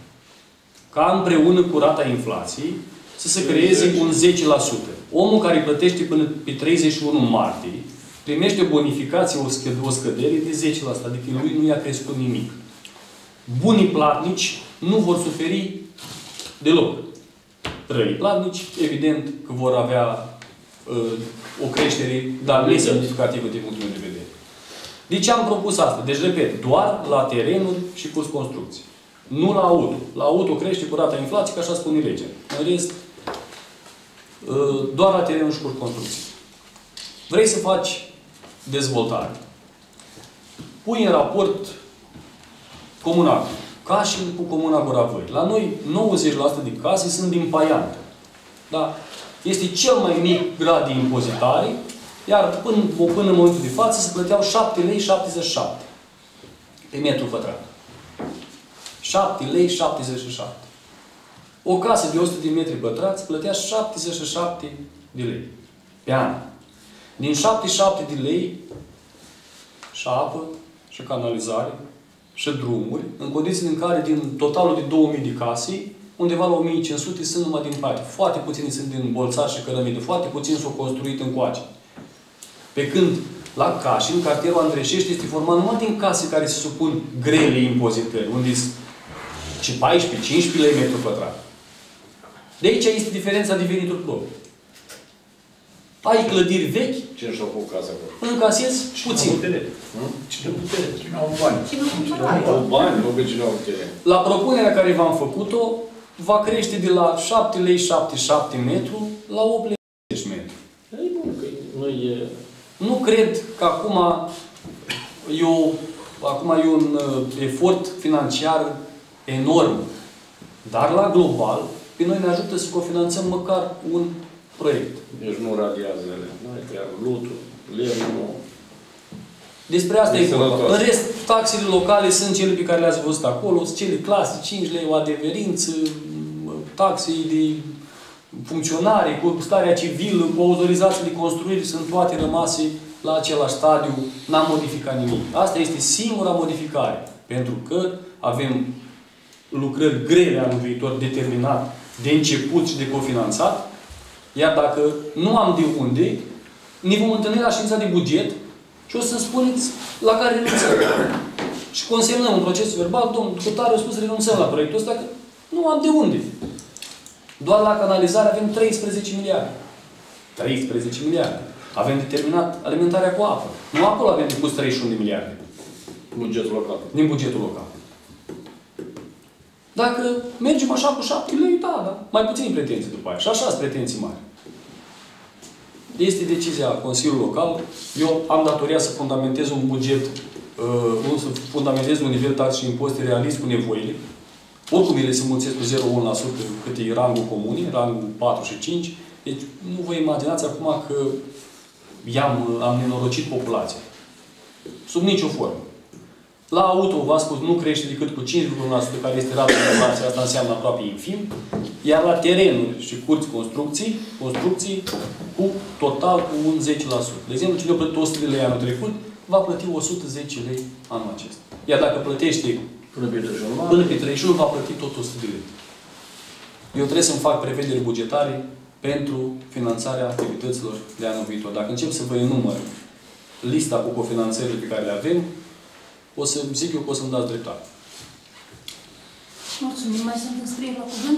Ca împreună cu rata inflației să se creeze un zece la sută. Omul care plătește până pe treizeci și unu martie primește o bonificație, o, scăd o scădere de zece la sută, adică lui nu i-a crescut nimic. Bunii platnici nu vor suferi deloc. Răii platnici, evident că vor avea uh, o creștere, dar nesemnificativă din punctul meu de vedere. De ce am propus asta? Deci, repet, doar la terenuri și curs construcții. Nu la auto. La auto crește cu rata inflației, că așa spune legea. În rest, uh, doar la terenuri și curs construcții. Vrei să faci dezvoltare. Pui în raport Comuna Cașin cu Comuna Goravăi. La noi, nouăzeci la sută din case sunt din paiantă. Da? Este cel mai mic grad de impozitare, iar până, până în momentul de față se plăteau șapte lei șaptezeci și șapte pe metru pătrat. șapte lei șaptezeci și șapte. O casă de o sută de metri pătrați plătea șaptezeci și șapte de lei pe an. Din șaptezeci și șapte de lei și apă, și canalizare, și drumuri, în condițiile în care din totalul de două mii de case, undeva la o mie cinci sute sunt numai din paie. Foarte puțini sunt din bolțari și cărămidă. Foarte puțini s-au construit încoace. Pe când la Cașin, cartierul Andreșești este format numai din case care se supun grele impozitări, unde sunt paisprezece cincisprezece lei metru pătrat. De aici este diferența de venituri proprii. Ai clădiri vechi, Cine și-a făcut casa acolo? încasezi puțin. Cine putere? Cine au bani? Și nu cumpărare. Au bani, nu pe cine au teren. La propunerea care v-am făcut-o, va crește de la șapte lei șaptezeci și șapte metru la opt lei cincizeci metru. Ei, bun, că nu e... Nu cred că acum e, o, acum e un uh, efort financiar enorm. Dar la global, pe noi ne ajută să cofinanțăm măcar un proiect. Deci nu radiază ele. Nu e chiar lutul, lemnul. Despre asta e, e vorba. În rest, taxele locale sunt cele pe care le-ați văzut acolo, sunt cele clasice, cinci lei o adeverință, taxe de funcționare, cu starea civilă, cu autorizații de construire, sunt toate rămase la același stadiu, n-am modificat nimic. Asta este singura modificare, pentru că avem lucrări grele anul viitor, determinat, de început și de cofinanțat, iar dacă nu am de unde, ne vom întâlni la ședința de buget și o să spuneți la care renunțăm. Și consemnăm în procesul verbal, domnul Cutare a spus renunțăm la proiectul ăsta, că nu am de unde. Doar la canalizare avem treisprezece miliarde. treisprezece miliarde. Avem determinat alimentarea cu apă. Nu acolo avem depus treizeci și unu de miliarde. Bugetul local. Din bugetul local. Dacă mergem așa cu șapte lei, da, da. Mai puțini pretenții după aia. Și așa sunt pretenții mari. Este decizia Consiliului Local. Eu am datoria să fundamentez un buget, uh, să fundamentez un nivel tax și impozite realist cu nevoile. Oricum ele se mulțesc cu zero virgulă unu la sută cât e rangul comunii, rangul patru și cinci. Deci nu vă imaginați acum că i-am, am nenorocit populația. Sub nicio formă. La auto, v-am spus, nu crește decât cu cinci virgulă unu la sută, care este rata de inflație, asta înseamnă aproape infim. Iar la terenuri și curți construcții, construcții cu total cu un zece la sută. De exemplu, cine a plătit o sută de lei anul trecut, va plăti o sută zece lei anul acesta. Iar dacă plătește Până pe treizeci și unu, până pe treizeci și unu, va plăti tot o sută de lei. Eu trebuie să-mi fac prevederi bugetare pentru finanțarea activităților de anul viitor. Dacă încep să vă enumăr lista cu cofinanțările pe care le avem, o să zic eu că o să-mi dați dreptate. Mulțumim. Mai sunt înscrieri la cuvânt?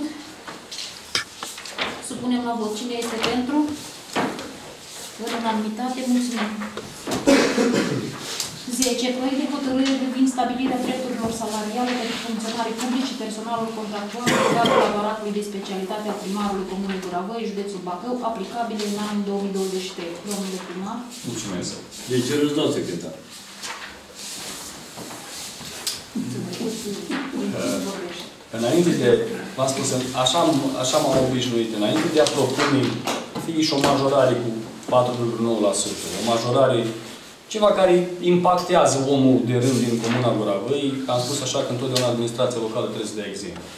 Supunem la vot. Cine este pentru? În unanimitate. Mulțumim. zece. Proiect de hotărâre privind stabilirea drepturilor salariale pentru funcționarii publici și personalul contractual în cadrul aparatului de specialitate al primarului Comunei Guravăi, județul Bacău, aplicabil în anul două mii douăzeci și trei. Domnule primar. Mulțumesc. De ce îți dau secretar? Înainte de, v-am spus, așa, așa m-am obișnuit, înainte de a propune fie și o majorare cu patru virgulă nouă la sută, o majorare, ceva care impactează omul de rând din Comuna Guravăi, am spus așa că întotdeauna administrația locală trebuie să dea exemplu.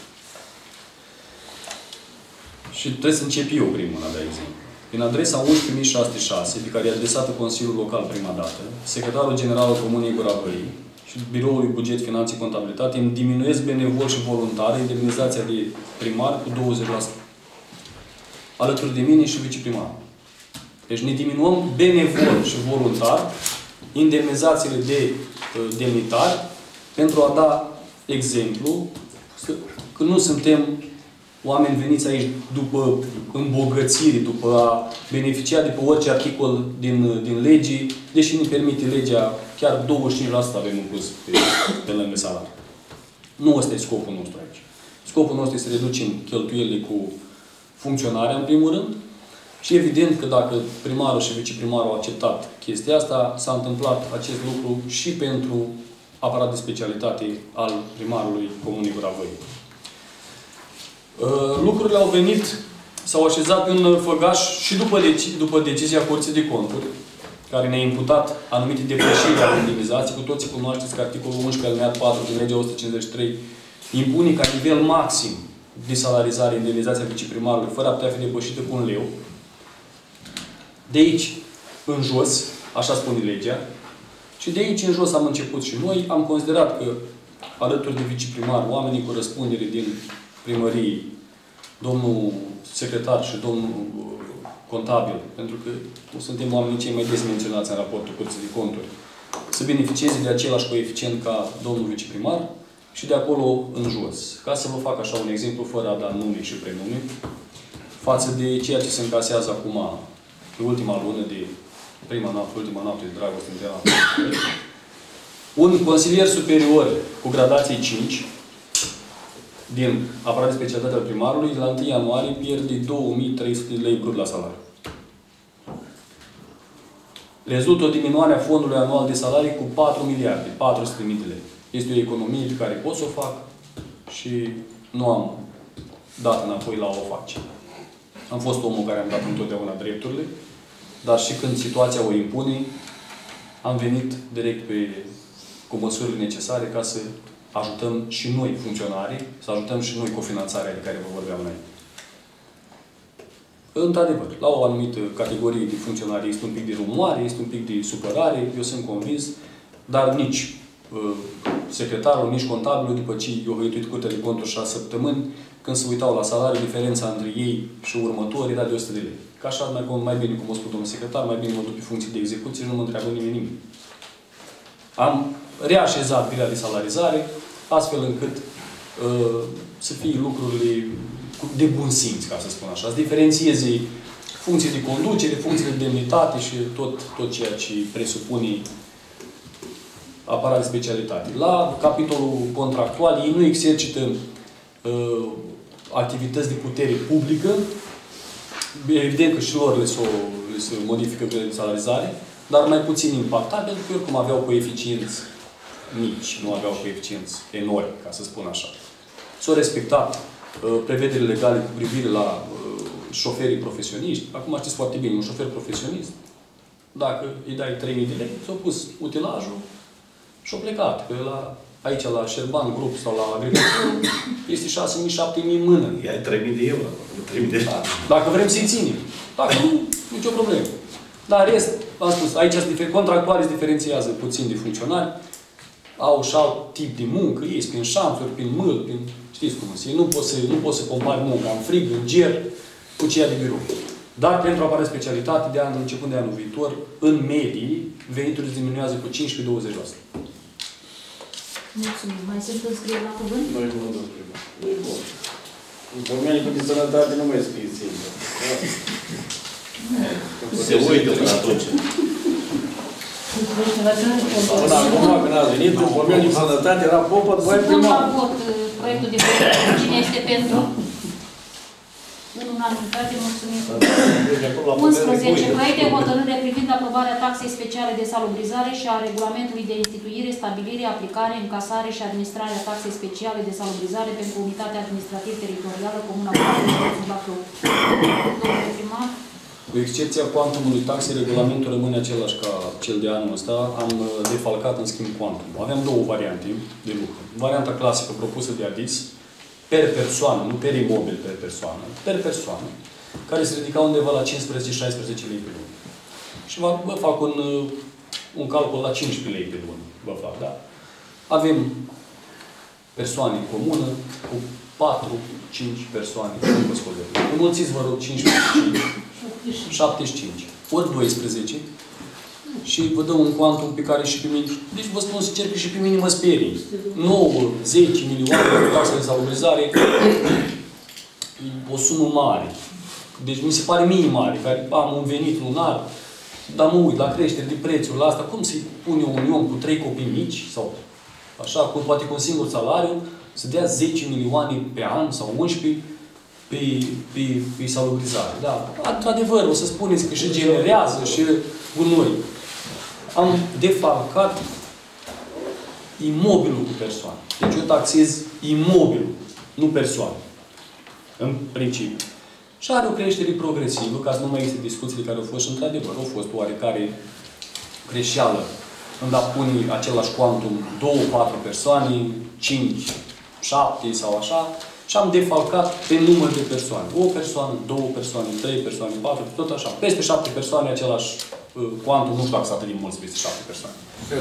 Și trebuie să încep eu primul a da exemplu. Prin adresa unsprezece mii șase sute șase, pe care i-a adresat Consiliul Local prima dată, Secretarul General al Comunei Guravăi și Biroului Buget, Finanțe, Contabilitate îmi diminuez benevol și voluntar indemnizația de primar cu douăzeci la sută. Alături de mine și viceprimar. Deci ne diminuăm benevol și voluntar indemnizațiile de uh, demnitari pentru a da exemplu că nu suntem oameni veniți aici după îmbogățire, după a beneficia de pe orice articol din, din legii, deși ne permite legea, chiar douăzeci și cinci la sută avem în plus pe, pe lângă salariu. Nu ăsta e scopul nostru aici. Scopul nostru este să reducem cheltuielile cu funcționarea, în primul rând, și evident că dacă primarul și viceprimarul au acceptat chestia asta, s-a întâmplat acest lucru și pentru aparat de specialitate al primarului Comunei Guravăi. Lucrurile au venit, s-au așezat în făgaș și după, deci, după decizia Curții de Conturi, care ne-a imputat anumite depășiri ale indemnizației. Cu toții cunoașteți că articolul unsprezece alineat patru din legea o sută cincizeci și trei impune ca nivel maxim de salarizare indemnizația viceprimarului, fără a putea fi depășită cu un leu. De aici în jos, așa spune legea, și de aici în jos am început și noi. Am considerat că, alături de viceprimar, oamenii cu răspundere din primărie, domnul secretar și domnul contabil, pentru că suntem oamenii cei mai des menționați în raportul Curții de Conturi, să beneficieze de același coeficient ca domnul viceprimar și de acolo în jos. Ca să vă fac așa un exemplu, fără a da nume și prenume, față de ceea ce se încasează acum, pe ultima lună de prima noapte, ultima noapte de dragoste între noapte. Un consilier superior cu gradație cinci, din aparat de specialitate al primarului, la întâi ianuarie pierde două mii trei sute de lei brut la salariu. Rezultă o diminuare a fondului anual de salarii cu patru miliarde, patru sute de mii de lei. Este o economie pe care pot să o fac și nu am dat înapoi la o face. Am fost omul care am dat întotdeauna drepturile, dar și când situația o impune, am venit direct pe, cu măsurile necesare ca să ajutăm și noi funcționarii, să ajutăm și noi cofinanțarea de care vă vorbeam înainte. Într-adevăr, la o anumită categorie de funcționari este un pic de rumoare, este un pic de supărare, eu sunt convins, dar nici uh, secretarul, nici contabilul, după ce i-au hăituit Curtea de Conturi șase săptămâni, când se uitau la salariu, diferența între ei și următorii era de o sută de lei. Ca așa, mai, mai bine, cum a spus domnul secretar, mai bine mă duc pe funcție de execuție și nu mă întreabă nimeni nimic. Am reașezat grila de salarizare, astfel încât uh, să fie lucrurile de bun simț, ca să spun așa. Să diferențieze funcții de conducere, funcții de demnitate și tot, tot ceea ce presupune aparat de specialitate. La capitolul contractual, ei nu exercită uh, activități de putere publică. Evident că și lor le se, le se modifică grila de salarizare, dar mai puțin impactat, pentru că oricum aveau coeficienți mici, nu aveau coeficienți enormi, ca să spun așa. S-au respectat uh, prevederile legale cu privire la uh, șoferii profesioniști. Acum știți foarte bine, un șofer profesionist, dacă îi dai trei mii de lei, s-a pus utilajul și a plecat. Că la, aici, la Șerban Group sau la agricultură, este șase mii șapte mii în mână. Ia trei mii de euro, trei mii de euro. Dacă vrem să-i ținem. Dacă nu, nicio problemă. Dar rest, v-am spus, aici contractuale se diferențiază puțin de funcționari, au și alt tip de muncă, ei prin șanțuri, prin mâl, prin... Știți cum se, nu poți să, nu poți să compari munca în frig, în ger, cu ceea de birou. Dar pentru aparat specialitate, de anul, începând de anul viitor, în medii, veniturile diminuează cu cincisprezece douăzeci la sută. Mulțumim. Mai sunt înscrieri la cuvânt? Noi nu mă dăm prima. Nu e bun. În domeniul de sănătate nu mai scrie singur. Se uită până atunci. Până acum, când a venit, în domeniul de sănătate, era popă, după aia Supun la primar. vot uh, proiectul de proiect. Cine este pentru? În unanimitate, mulțumim. unsprezece. Proiect de hotărâre privind aprobarea taxei speciale de salubrizare și a regulamentului de instituire, stabilire, aplicare, încasare și administrare a taxei speciale de salubrizare pentru unitatea administrativ-teritorială Comuna Bacău. Domnule primar. Cu excepția cuantumului taxei, regulamentul rămâne același ca cel de anul ăsta. Am defalcat în schimb cuantum. Aveam două variante de lucru. Varianta clasică propusă de Adis, per persoană, nu per imobil per persoană, per persoană, care se ridica undeva la cincisprezece șaisprezece lei pe lună. Și vă fac un, un calcul la cincisprezece lei pe lună. Vă fac, da? Avem persoane în comună cu patru cinci persoane. Înmulțiți, vă rog, cincisprezece, șaptezeci și cinci. Ori doisprezece. Și vă dau un cuantum pe care și pe mine... Deci vă spun sincer că și pe mine mă sperii. nouă zece milioane de taxe de salubrizare e o sumă mare. Deci mi se pare mie mare, care am un venit lunar, dar mă uit la creștere de prețuri, la asta, cum să-i pune un om cu trei copii mici, sau așa, cu, poate cu un singur salariu, să dea zece milioane pe an sau unsprezece pe, pe, pe salubrizare. Da, într-adevăr, o să spuneți că și generează și gunoi. Am defalcat imobilul cu persoană. Deci eu taxez imobilul, nu persoană. În principiu. Și are o creștere progresivă, ca să nu mai existe discuțiile care au fost și într-adevăr au fost oarecare greșeală când a pune același quantum două patru persoane, cinci șapte sau așa, și am defalcat pe număr de persoane. O persoană, două persoane, trei persoane, patru, tot așa. Peste șapte persoane, același uh, quantum, nu știu dacă sunt atât de mulți peste șapte persoane.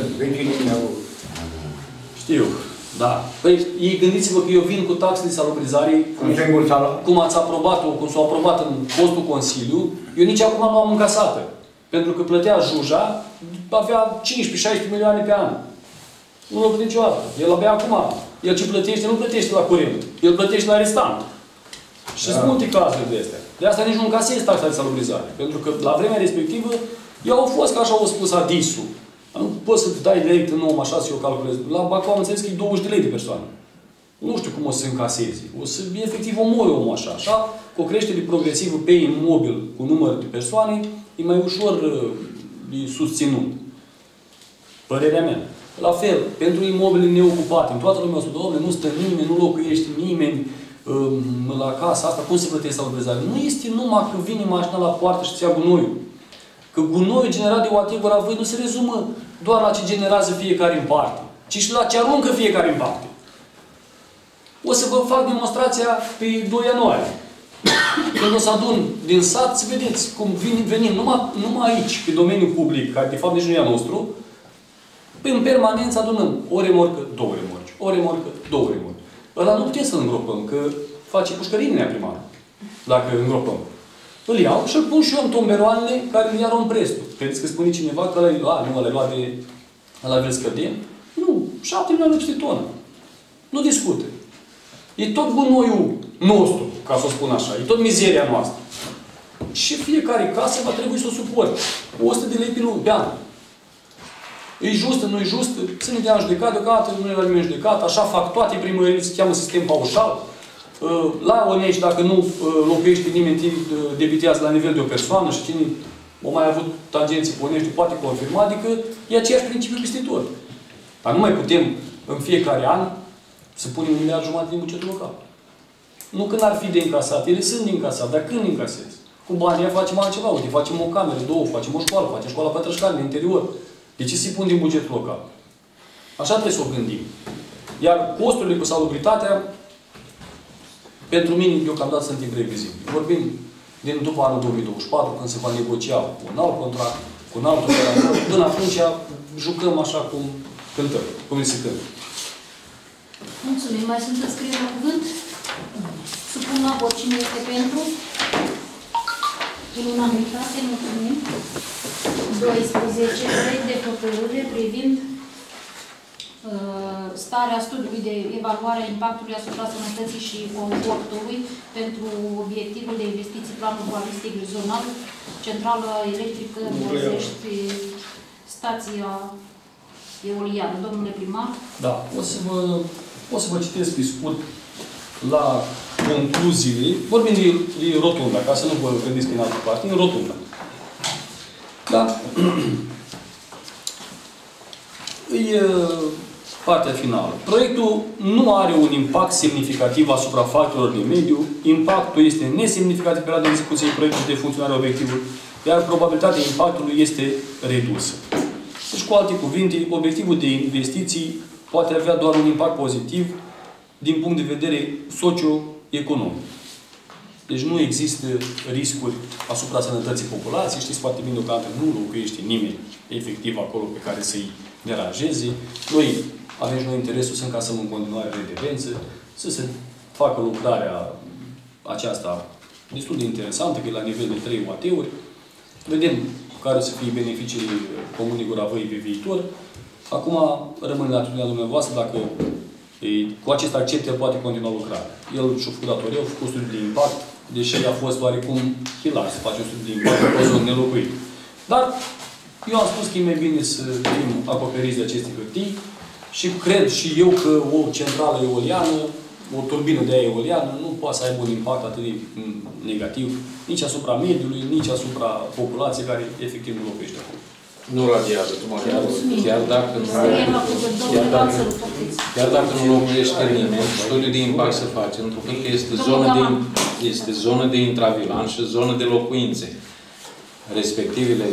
Știu, da. Păi, ei gândiți-vă că eu vin cu taxe de salubrizare, cum, cum ați aprobat-o, cum s-au aprobat în fostul Consiliu, eu nici acum nu am încasată. Pentru că plătea Juja, avea cincisprezece șaisprezece milioane pe an. Nu l-a plătit niciodată. El abia acum. El ce plătește, nu plătește la curent. El plătește la restant. Și sunt multe cazuri de astea. De asta nici nu încasez taxa de salubrizare. Pentru că la vremea respectivă, eu au fost, ca așa au spus Adisul. Nu poți să dai direct în om așa să eu calculez. La Bacău am înțeles că e douăzeci de lei de persoană. Nu știu cum o să se încaseze. O să, efectiv, omori omul așa. Așa, cu o creștere progresivă pe imobil cu număr de persoane, e mai ușor e susținut. Părerea mea. La fel, pentru imobile neocupate, în toată lumea o să doamne, nu stă nimeni, nu locuiește nimeni um, la casa asta, cum se plătește salubrizare? Nu este numai că vine mașina la poartă și îți ia gunoiul. Că gunoiul generat de whatever a voi nu se rezumă doar la ce generează fiecare în parte, ci și la ce aruncă fiecare în parte. O să vă fac demonstrația pe doi ianuarie. Când o să adun din sat, să vedeți cum vin, venim numai, numai aici, pe domeniul public, care de fapt nici nu e a nostru, în permanență adunăm o remorcă, două remorci, o remorcă, două remorci. Ăla nu putem să-l îngropăm, că face pușcărinea primară, dacă îl îngropăm. Îl iau și îl pun și eu în tomberoanele care îl iau în prestul. Credeți că spune cineva că ăla, nu, ăla e luat de... ăla vrei scădem? Nu, șapte milioane peste tonă. Nu discute. E tot gunoiul nostru, ca să o spun așa. E tot mizeria noastră. Și fiecare casă va trebui să o suporte. o sută de lei pe lună, pe an. E justă, nu e justă, să ne dea în judecat, deocamdată nu e la nimeni judecat, așa fac toate primările, se cheamă sistem paușal. La Onești, dacă nu locuiește nimeni, debitează la nivel de o persoană și cine o mai avut tangenții pe Onești, poate confirma, adică e aceeași principiu peste tot. Dar nu mai putem în fiecare an să punem un miliard jumătate din bugetul local. Nu când ar fi de încasat, ele sunt de încasat, dar când încasez? Cu banii aia facem altceva, uite, facem o cameră, două, facem o școală, facem școala Pătrășcani, în interior. De ce să-i pun din bugetul local? Așa trebuie să o gândim. Iar costurile cu salubritatea, pentru mine, deocamdată sunt imprevizibile. Vorbim din după anul două mii douăzeci și patru, când se va negocia un alt contract, cu un alt operator. Până atunci jucăm așa cum cântăm, cum se cântă. Mulțumim. Mai sunt înscrieri la cuvânt? Supun la vot. Cine este pentru? În unanimitate, mulțumim. doisprezece. Proiect de hotărâre privind uh, starea studiului de evaluare a impactului asupra sănătății și confortului pentru obiectivul de investiții plan urbanistic zonal, centrală electrică Bălzești, stația eoliană. Domnule primar? Da, o să vă, o să vă citesc pe scurt la concluziile, vorbim de, de rotunda, ca să nu vă gândiți că în altă parte, în rotunda. Da? E partea finală. Proiectul nu are un impact semnificativ asupra factorilor de mediu. Impactul este nesemnificativ pe perioada de execuției proiectului de funcționare obiectivului, iar probabilitatea impactului este redusă. Deci, cu alte cuvinte, obiectivul de investiții poate avea doar un impact pozitiv din punct de vedere socio-economic. Deci nu există riscuri asupra sănătății populației. Știți foarte bine că nu locuiește nimeni efectiv acolo pe care să-i deranjeze. Noi avem și noi interesul să încasăm în continuare redevență, să se facă lucrarea aceasta destul de interesantă, că e la nivel de trei watt-uri. Vedem care să fie beneficiile Comunei Gura Văii pe viitor. Acum rămâne la atitudinea dumneavoastră dacă e, cu acest accept el poate continua lucrarea. El și-a făcut datoria, a făcut studiul de impact, deși a fost oarecum hilar să face un studiu de impact pe o zonă nelocuită. Dar eu am spus că e mai bine să fim acoperiți de aceste hârtii și cred și eu că o centrală eoliană, o turbină de aer eoliană nu poate să aibă un impact atât de negativ nici asupra mediului, nici asupra populației care efectiv nu locuiește acolo. Nu radiază, tu mă chiar, chiar dacă nu, chiar dacă, chiar dacă nu locuiește nimeni, studiul de impact se face, pentru că este zonă de, este zonă de intravilan și zonă de locuințe. Respectivele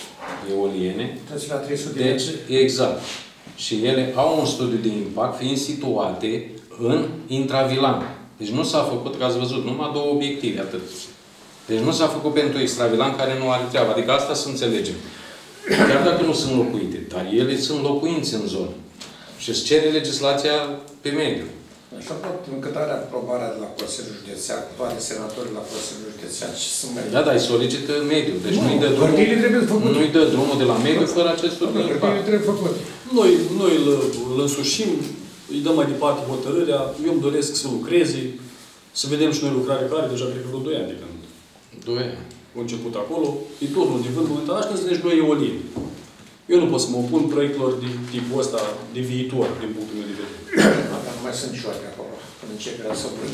eoliene. Deci, exact. Și ele au un studiu de impact fiind situate în intravilan. Deci nu s-a făcut, că ați văzut, numai două obiective, atât. Deci nu s-a făcut pentru extravilan care nu are treabă. Adică asta să înțelegem. Chiar dacă nu sunt locuite, dar ele sunt locuinți în zonă. Și îți cere legislația pe mediu. Așa pot încătarea aprobarea de la Consiliul Județean, cu toate senatorii la Consiliul Județean și sunt mai... Da, dar îi solicită mediul. Deci nu-i dă drumul, nu-i dă drumul de la mediu fără acest studiu de impact. Trebuie făcute. Noi, noi îl, îl însușim, îi dăm mai departe hotărârea, eu îmi doresc să lucreze, să vedem și noi lucrarea care, deja cred că vreo doi ani de când. doi ani. Au început acolo, e turnul de vânt momentan, și când sunt doi eolieni. Eu nu pot să mă opun proiectelor de tipul ăsta de viitor, din punctul meu de vedere. Dar nu mai sunt șoarpe acolo, când începerea să vând.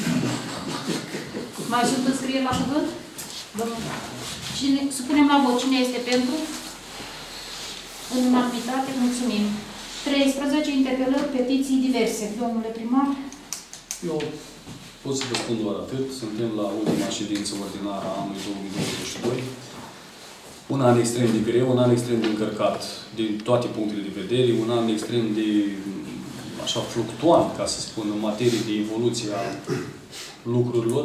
Mai sunt înscrieri la cuvânt? Domnul. Cine, supunem la vot. Cine este pentru? În unanimitate, mulțumim. treisprezece interpelări, petiții diverse. Domnule primar? Eu pot să vă spun doar atât. Suntem la ultima ședință ordinară a anului două mii douăzeci și doi. Un an extrem de greu, un an extrem de încărcat din toate punctele de vedere, un an extrem de așa fluctuant, ca să spun, în materie de evoluție a lucrurilor.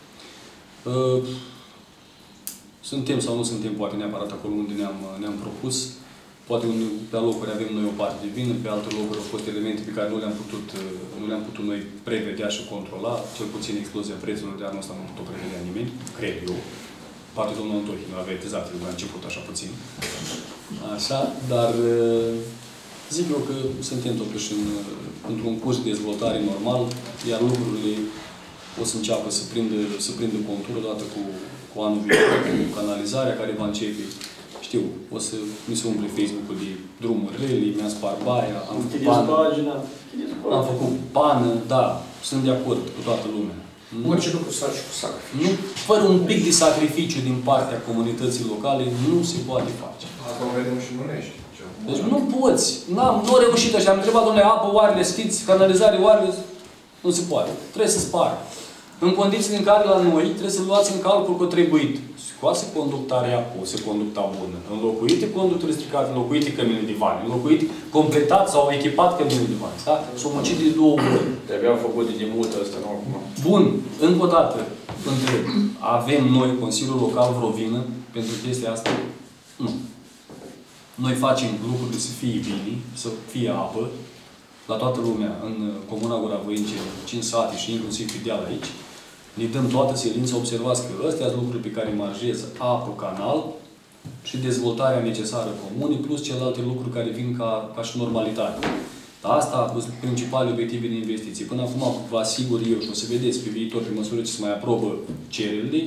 Suntem sau nu suntem, poate neapărat acolo unde ne-am ne-am propus. Poate pe alocuri avem noi o parte de vină, pe alte locuri au fost elemente pe care nu le-am putut, nu le-am putut noi prevedea și controla. Cel puțin explozia prețurilor de anul ăsta nu a putut prevedea nimeni, cred eu. Poate domnul Antohi nu avea avertizat la început așa puțin. Așa, dar zic eu că suntem totuși în, într-un curs de dezvoltare normal, iar lucrurile o să înceapă să prindă, să prindă contură odată cu, cu anul viitor, cu canalizarea care va începe. Știu, o să mi se umple Facebook-ul de drumuri rele, mi-a spart baia, am făcut pană, am făcut pană, da, sunt de acord cu toată lumea. Orice lucru să faci cu sacrificiu. Nu, fără un pic de sacrificiu din partea comunității locale, nu se poate face. Acum vedem și Munești. Deci nu poți. N-am, nu au reușit ăștia. Am întrebat, domnule, apă, oarele, știți, canalizare, oarele, nu se poate. Trebuie să spară. În condițiile în care la noi trebuie să luați în calcul că trebuit scoase conductarea apă, se conducta bună, înlocuite conductele stricate, înlocuite cămine de vani, înlocuite, completat sau echipat cămine de vani. Da? S-au muncit de două ori. Trebuiau făcut de mult ăsta, nu acum. Bun. Încă o dată, întreb. Avem noi, Consiliul Local, vreo vină pentru chestia asta? Nu. Noi facem lucrurile să fie bine, să fie apă, la toată lumea, în Comuna Gura Văii, în cele cinci sate și inclusiv filial aici. Ne dăm toată silința, observați că ăstea sunt lucruri pe care marjez apă, canal și dezvoltarea necesară comunii, plus celelalte lucruri care vin ca, ca și normalitate. Dar asta sunt principalele obiective de investiții. Până acum vă asigur eu și o să vedeți pe viitor, pe măsură ce se mai aprobă cererile,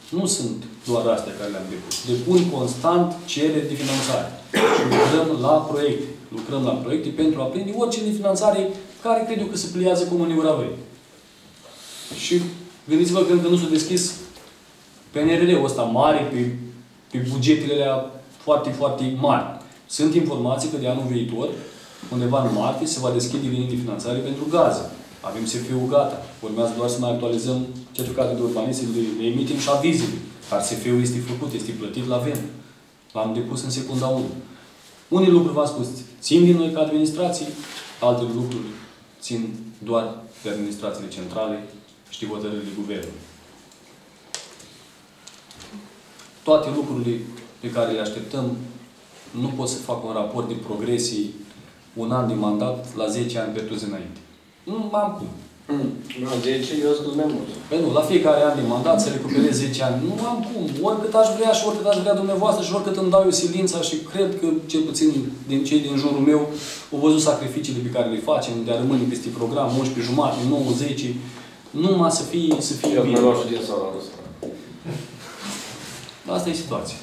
Nu sunt doar astea care le-am depus. Depun constant cereri de finanțare. Și lucrăm la proiecte. Lucrăm la proiecte pentru a prinde orice de finanțare care cred eu că se pliază cum în Euravei. Și gândiți-vă că încă nu s-a deschis P N R D-ul ăsta mare pe, pe bugetele alea foarte, foarte mari. Sunt informații că de anul viitor, undeva în martie, se va deschide linii de finanțare pentru gaze. Avem S F U-ul gata. Urmează doar să mai actualizăm certificatul de urbanism, le emitem și avizele. Dar S F U-ul este făcut, este plătit, l-avem. L-am depus în secunda unu. Unii lucruri, v-am spus, țin din noi ca administrații, alte lucruri țin doar de administrațiile centrale și de hotărârile guvernului. Toate lucrurile pe care le așteptăm, nu pot să fac un raport de progresii un an de mandat la zece ani pertuți înainte. Nu am cum. La zece, eu scuz mai mult. Păi nu, la fiecare an de mandat să recuperez zece ani. Nu am cum. Oricât aș vrea și oricât aș vrea dumneavoastră și oricât îmi dau eu silința și cred că, cel puțin din cei din jurul meu, au văzut sacrificiile pe care le facem, de a rămâne peste program, unsprezece jumate, nouă, zece, numai să fie, să fie eu bine. Eu mă și din sala ăsta. Asta e situația.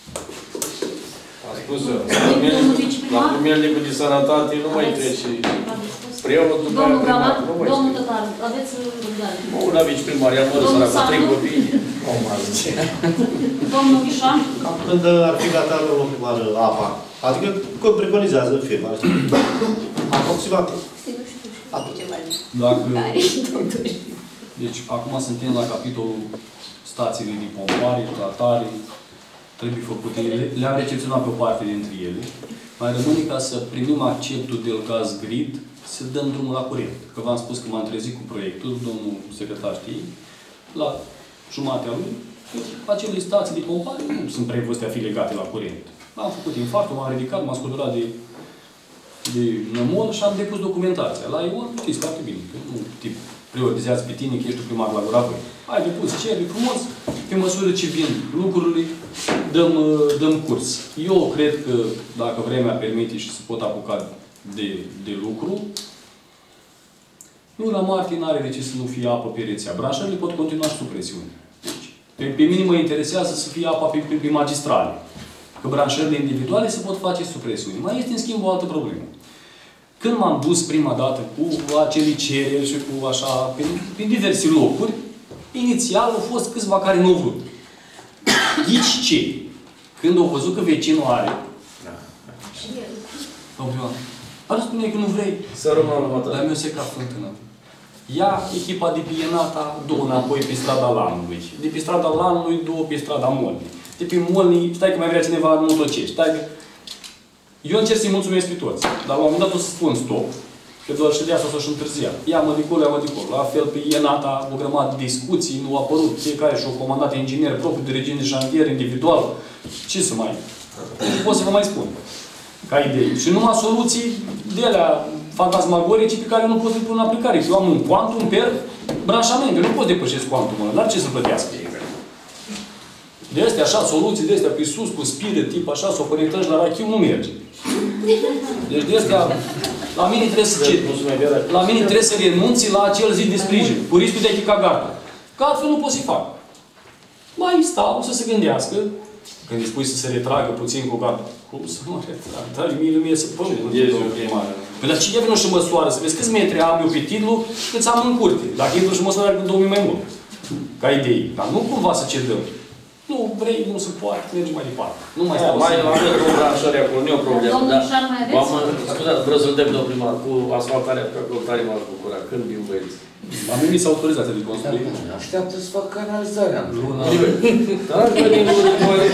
A spus eu. La premierele de sănătate nu mai trece. Preotul după aia primar. Domnul Tătar, aveți rugare. Nu, la viceprimar, i-am mără săracă, trei copii. Cum ar zice. Domnul Vișan. Când ar fi gata domnul primar apa, adică cum preconizează firma. Aproximativ. Dacă... Deci, acum suntem la capitolul stațiile de pompare, tratare, trebuie făcute. Le-am recepționat pe o parte dintre ele. Mai rămâne ca să primim acceptul de gaz grid, să dăm drumul la curent. Că v-am spus că m-am trezit cu proiectul, domnul secretar știe, la jumatea lui, acele stații de pompare nu sunt prevăzute a fi legate la curent. Am făcut infarctul, m-am ridicat, m-am scuturat de, de nămol și am depus documentația. La Ion, știți foarte bine, că nu tip prioritizează pe tine că ești primar la Gura Voi. Ai depus cereri frumos, pe măsură ce vin lucrurile, dăm, dăm curs. Eu cred că, dacă vremea permite și se pot apuca de, de lucru, luna martie nu are de ce să nu fie apă pe rețea. Branșările pot continua și sub presiune. Deci, pe, pe mine mă interesează să fie apa pe, pe, pe magistrale. Că branșările individuale se pot face sub presiune. Mai este, în schimb, o altă problemă. Când m-am dus prima dată cu acele cereri și cu așa, prin, prin diverse locuri, inițial au fost câțiva care nu au vrut. Ghici ce? Când au văzut că vecinul are, dar spune că nu vrei. Să rămână la Dar mi-o seca fântână. Ia echipa de pe Ienata, două înapoi pe strada Lanului. De pe strada Lanului, două pe strada Molnii. De pe Molnii, stai că mai vrea cineva motocești. Stai că... Eu încerc să-i mulțumesc pe toți. Dar la un moment dat o să spun stop. Că doar și de asta s-o și întârzia. Ia-mă de acolo, ia-mă de acolo. La fel pe Ienata, o grămadă de discuții, nu a apărut. Fiecare și-o comandat inginer propriu de regim de șantier individual. Ce să mai... Nu pot să vă mai spun. Ca idei. Și numai soluții de alea fantasmagorice pe care nu pot să le pun în aplicare. Eu am un quantum per branșament. Eu nu pot depășesc quantumul ăla. Dar ce să plătească? De astea, așa, soluții de astea pe sus, cu spirit, tip așa, să o conectăm și la rachiu, nu merge. Deci de astea, la mine trebuie să ce? La mine trebuie să renunți la acel zid de sprijin, cu riscul de a chica gata. Că altfel nu pot să-i fac. Mai stau să se gândească, când îi spui să se retragă puțin cu gata. Cum să mă retrag? Dar mie lumea să pământ. Păi dar cine vine și măsoară? Să vezi câți metri am eu pe titlu, câți am în curte. Dacă intru și măsoară cu două mii mai mult. Ca idei. Dar nu cumva să cedăm. Nu vrei, nu se poate, mergi mai departe. Nu mai stau. Mai am un branșări acolo, nu e o problemă. Domnul Șan, mai aveți? Scuzați, vreau să-l dăm, domnul primar, cu asfaltarea pe acolo, tare m-aș bucura. Când vin băieți? Am emis autorizația de construire. Așteaptă să fac canalizarea. Luna... Dar aș veni în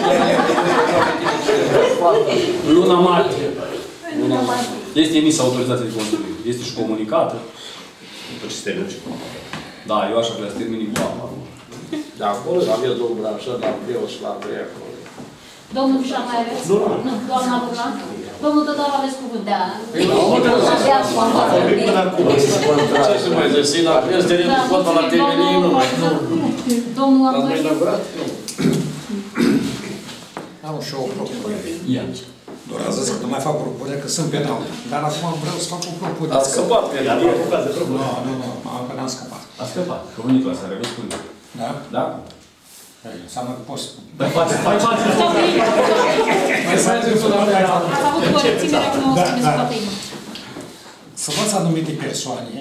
Luna martie. Luna martie. Este emisă autorizația de construire. Este și comunicată. După ce se termină și cu apa. Da, eu așa vrea să termin cu apa. De acolo aveți două branșări, la Breu și la Breu acolo. Domnul Vișan, mai aveți? Nu. Nu, doamna Bălan? Domnul Tătar, aveți cuvânt. Da. Ce să mai zic? Sina, vreți de rând cu fotbal la T V N, nu mai. Domnul Am mai Antoș? inaugurat? Am și eu o propunere. Ia. Doar a zis că nu mai fac propunere, că sunt penal. Dar acum vreau să fac o propunere. Ați scăpat pe Iar m-am apucat de Nu, propunere. nu, nu, încă n-am scăpat. A scăpat. Că venit la seara, vă spun. Da? Da? Înseamnă că poți... Mai faci, mai faci. Ați avut o reținere că nu o scrieți toată inima. Să luați anumite persoane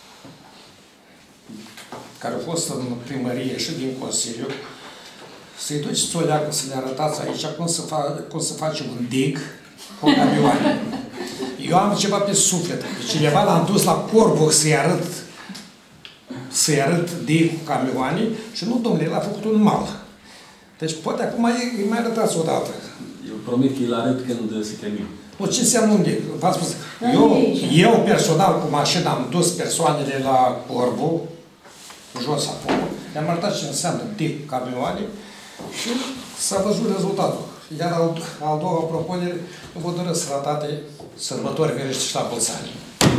care au fost în primărie și din Consiliu, să-i duceți o leacă să le arătați aici cum să, fa cum să face un dig cu camioane. Eu am ceva pe suflet. Cineva l-am dus la Corbuc să-i arăt să-i arăt dig cu camioane și nu, domnule, l-a făcut un mal. Deci poate acum îi mai arătați o dată. Eu promit că îl arăt când se termină. Nu, ce înseamnă un dig? V-am spus, eu, eu personal cu mașina am dus persoanele la Corbu, jos acolo, le-am arătat ce înseamnă dig cu camioane și s-a văzut rezultatul. Iar al, al doua propunere, eu vă doresc sănătate, sărbători ferești și la mulți ani.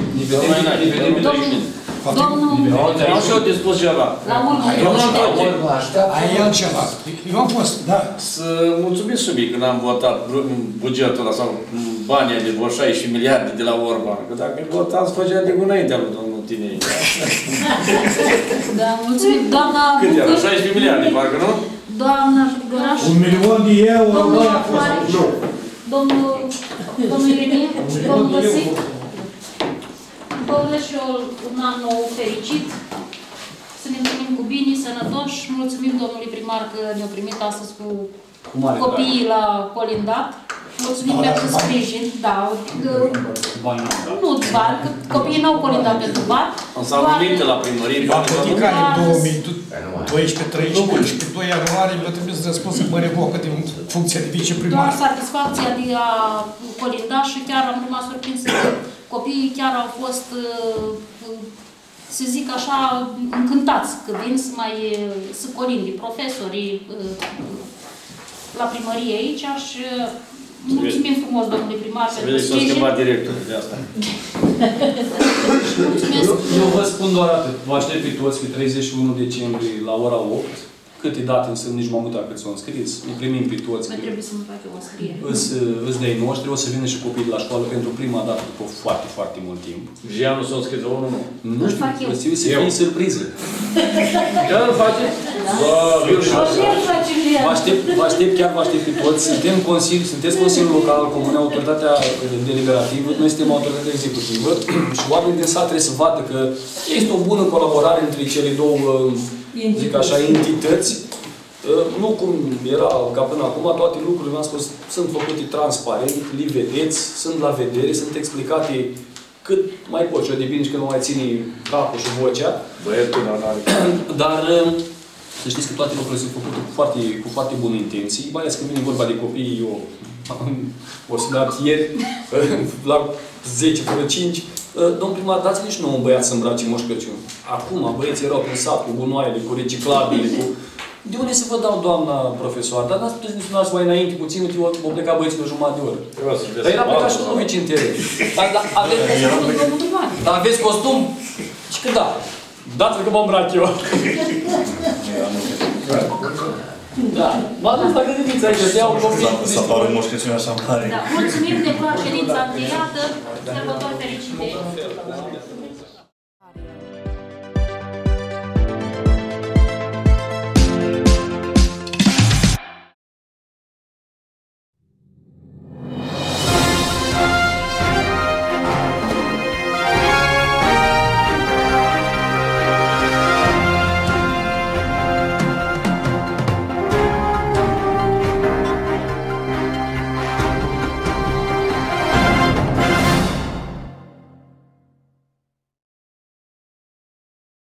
Domnul... Am și eu de spus ceva. La urmă. Ai altceva. Eu am fost, da. Să mulțumim subic când am votat bugetul ăla sau banii de vreo șaisprezece miliarde de la Orban. Că dacă votați, făcea de înaintea lui domnul Tinei. Da, mulțumim. Doamna... Cât era? șaisprezece miliarde, parcă nu? Doamna Găraș. Un milion de euro. Domnul Afari. Domnul... Domnul Iulie. Domnul Găsic. Domnule, și eu un an nou fericit. Să ne întâlnim cu bine, sănătoși. Mulțumim domnului primar că ne-a primit astăzi cu copiii la colindat. Mulțumim pentru sprijin. Da, nu bani, că copiii n-au colindat pentru bani. Am să am minte la primărie. Eu am plătit ca în două mii doisprezece treisprezece și pe doi ianuarie mi-a trimis răspuns să mă revocă din funcția de viceprimar. Doar satisfacția de a colinda și chiar am rămas surprins că copiii chiar au fost, să zic așa, încântați că vin să mai să colinde profesorii la primărie aici și mulțumim frumos, domnule primar, pentru sprijin. Să vedeți, s-a schimbat directorul de asta. Mulțumesc. Eu vă spun doar atât. Vă aștept pe toți pe treizeci și unu decembrie la ora opt. Câte date sunt, nici m-am mutat cât s-o înscriți. Îi primim pe toți. Mai trebuie să-mi fac eu o scriere. Îți de-ai noștri, o să vină și copiii de la școală pentru prima dată după foarte, foarte mult timp. Și anul s-a înscris la unul, nu? Nu știu, îți să fie surpriză. Chiar îl face? Vă aștept, vă aștept, chiar vă aștept pe toți. Suntem Consiliu, sunteți Consiliul Local, Comunea, Autoritatea Deliberativă, noi suntem Autoritatea Executivă și oamenii din sat trebuie să vadă că este o bună colaborare între cele două, zic așa, entități. Nu cum era ca până acum, toate lucrurile, v-am spus, sunt făcute transparent, li vedeți, sunt la vedere, sunt explicate cât mai poți, eu depinde și când nu mai ține capul și vocea. Băietul, dar să știți că toate lucrurile sunt făcute cu foarte, cu foarte bune intenții, mai ales când vine vorba de copii, eu o să dat ieri, la zece până cinci, domn primar, dați-ne și nouă un băiat să îmbrace Moș Crăciun. Acum, băieții erau prin sat cu gunoaiele, cu reciclabile, cu... De unde să vă dau, doamna profesor? Dar n-ați puteți să ne sunați mai înainte puțin, că au plecat băieții o jumătate de oră. Dar era plecat și domnul vicintere. Dar aveți costum? Și că da. Dați-vă că mă îmbrac eu. Da. M-a dus la grădiniță aici, să iau copii. Să apară Moș Crăciun așa mare. Da, mulțumim de ședința încheiată. Sărbători fericite.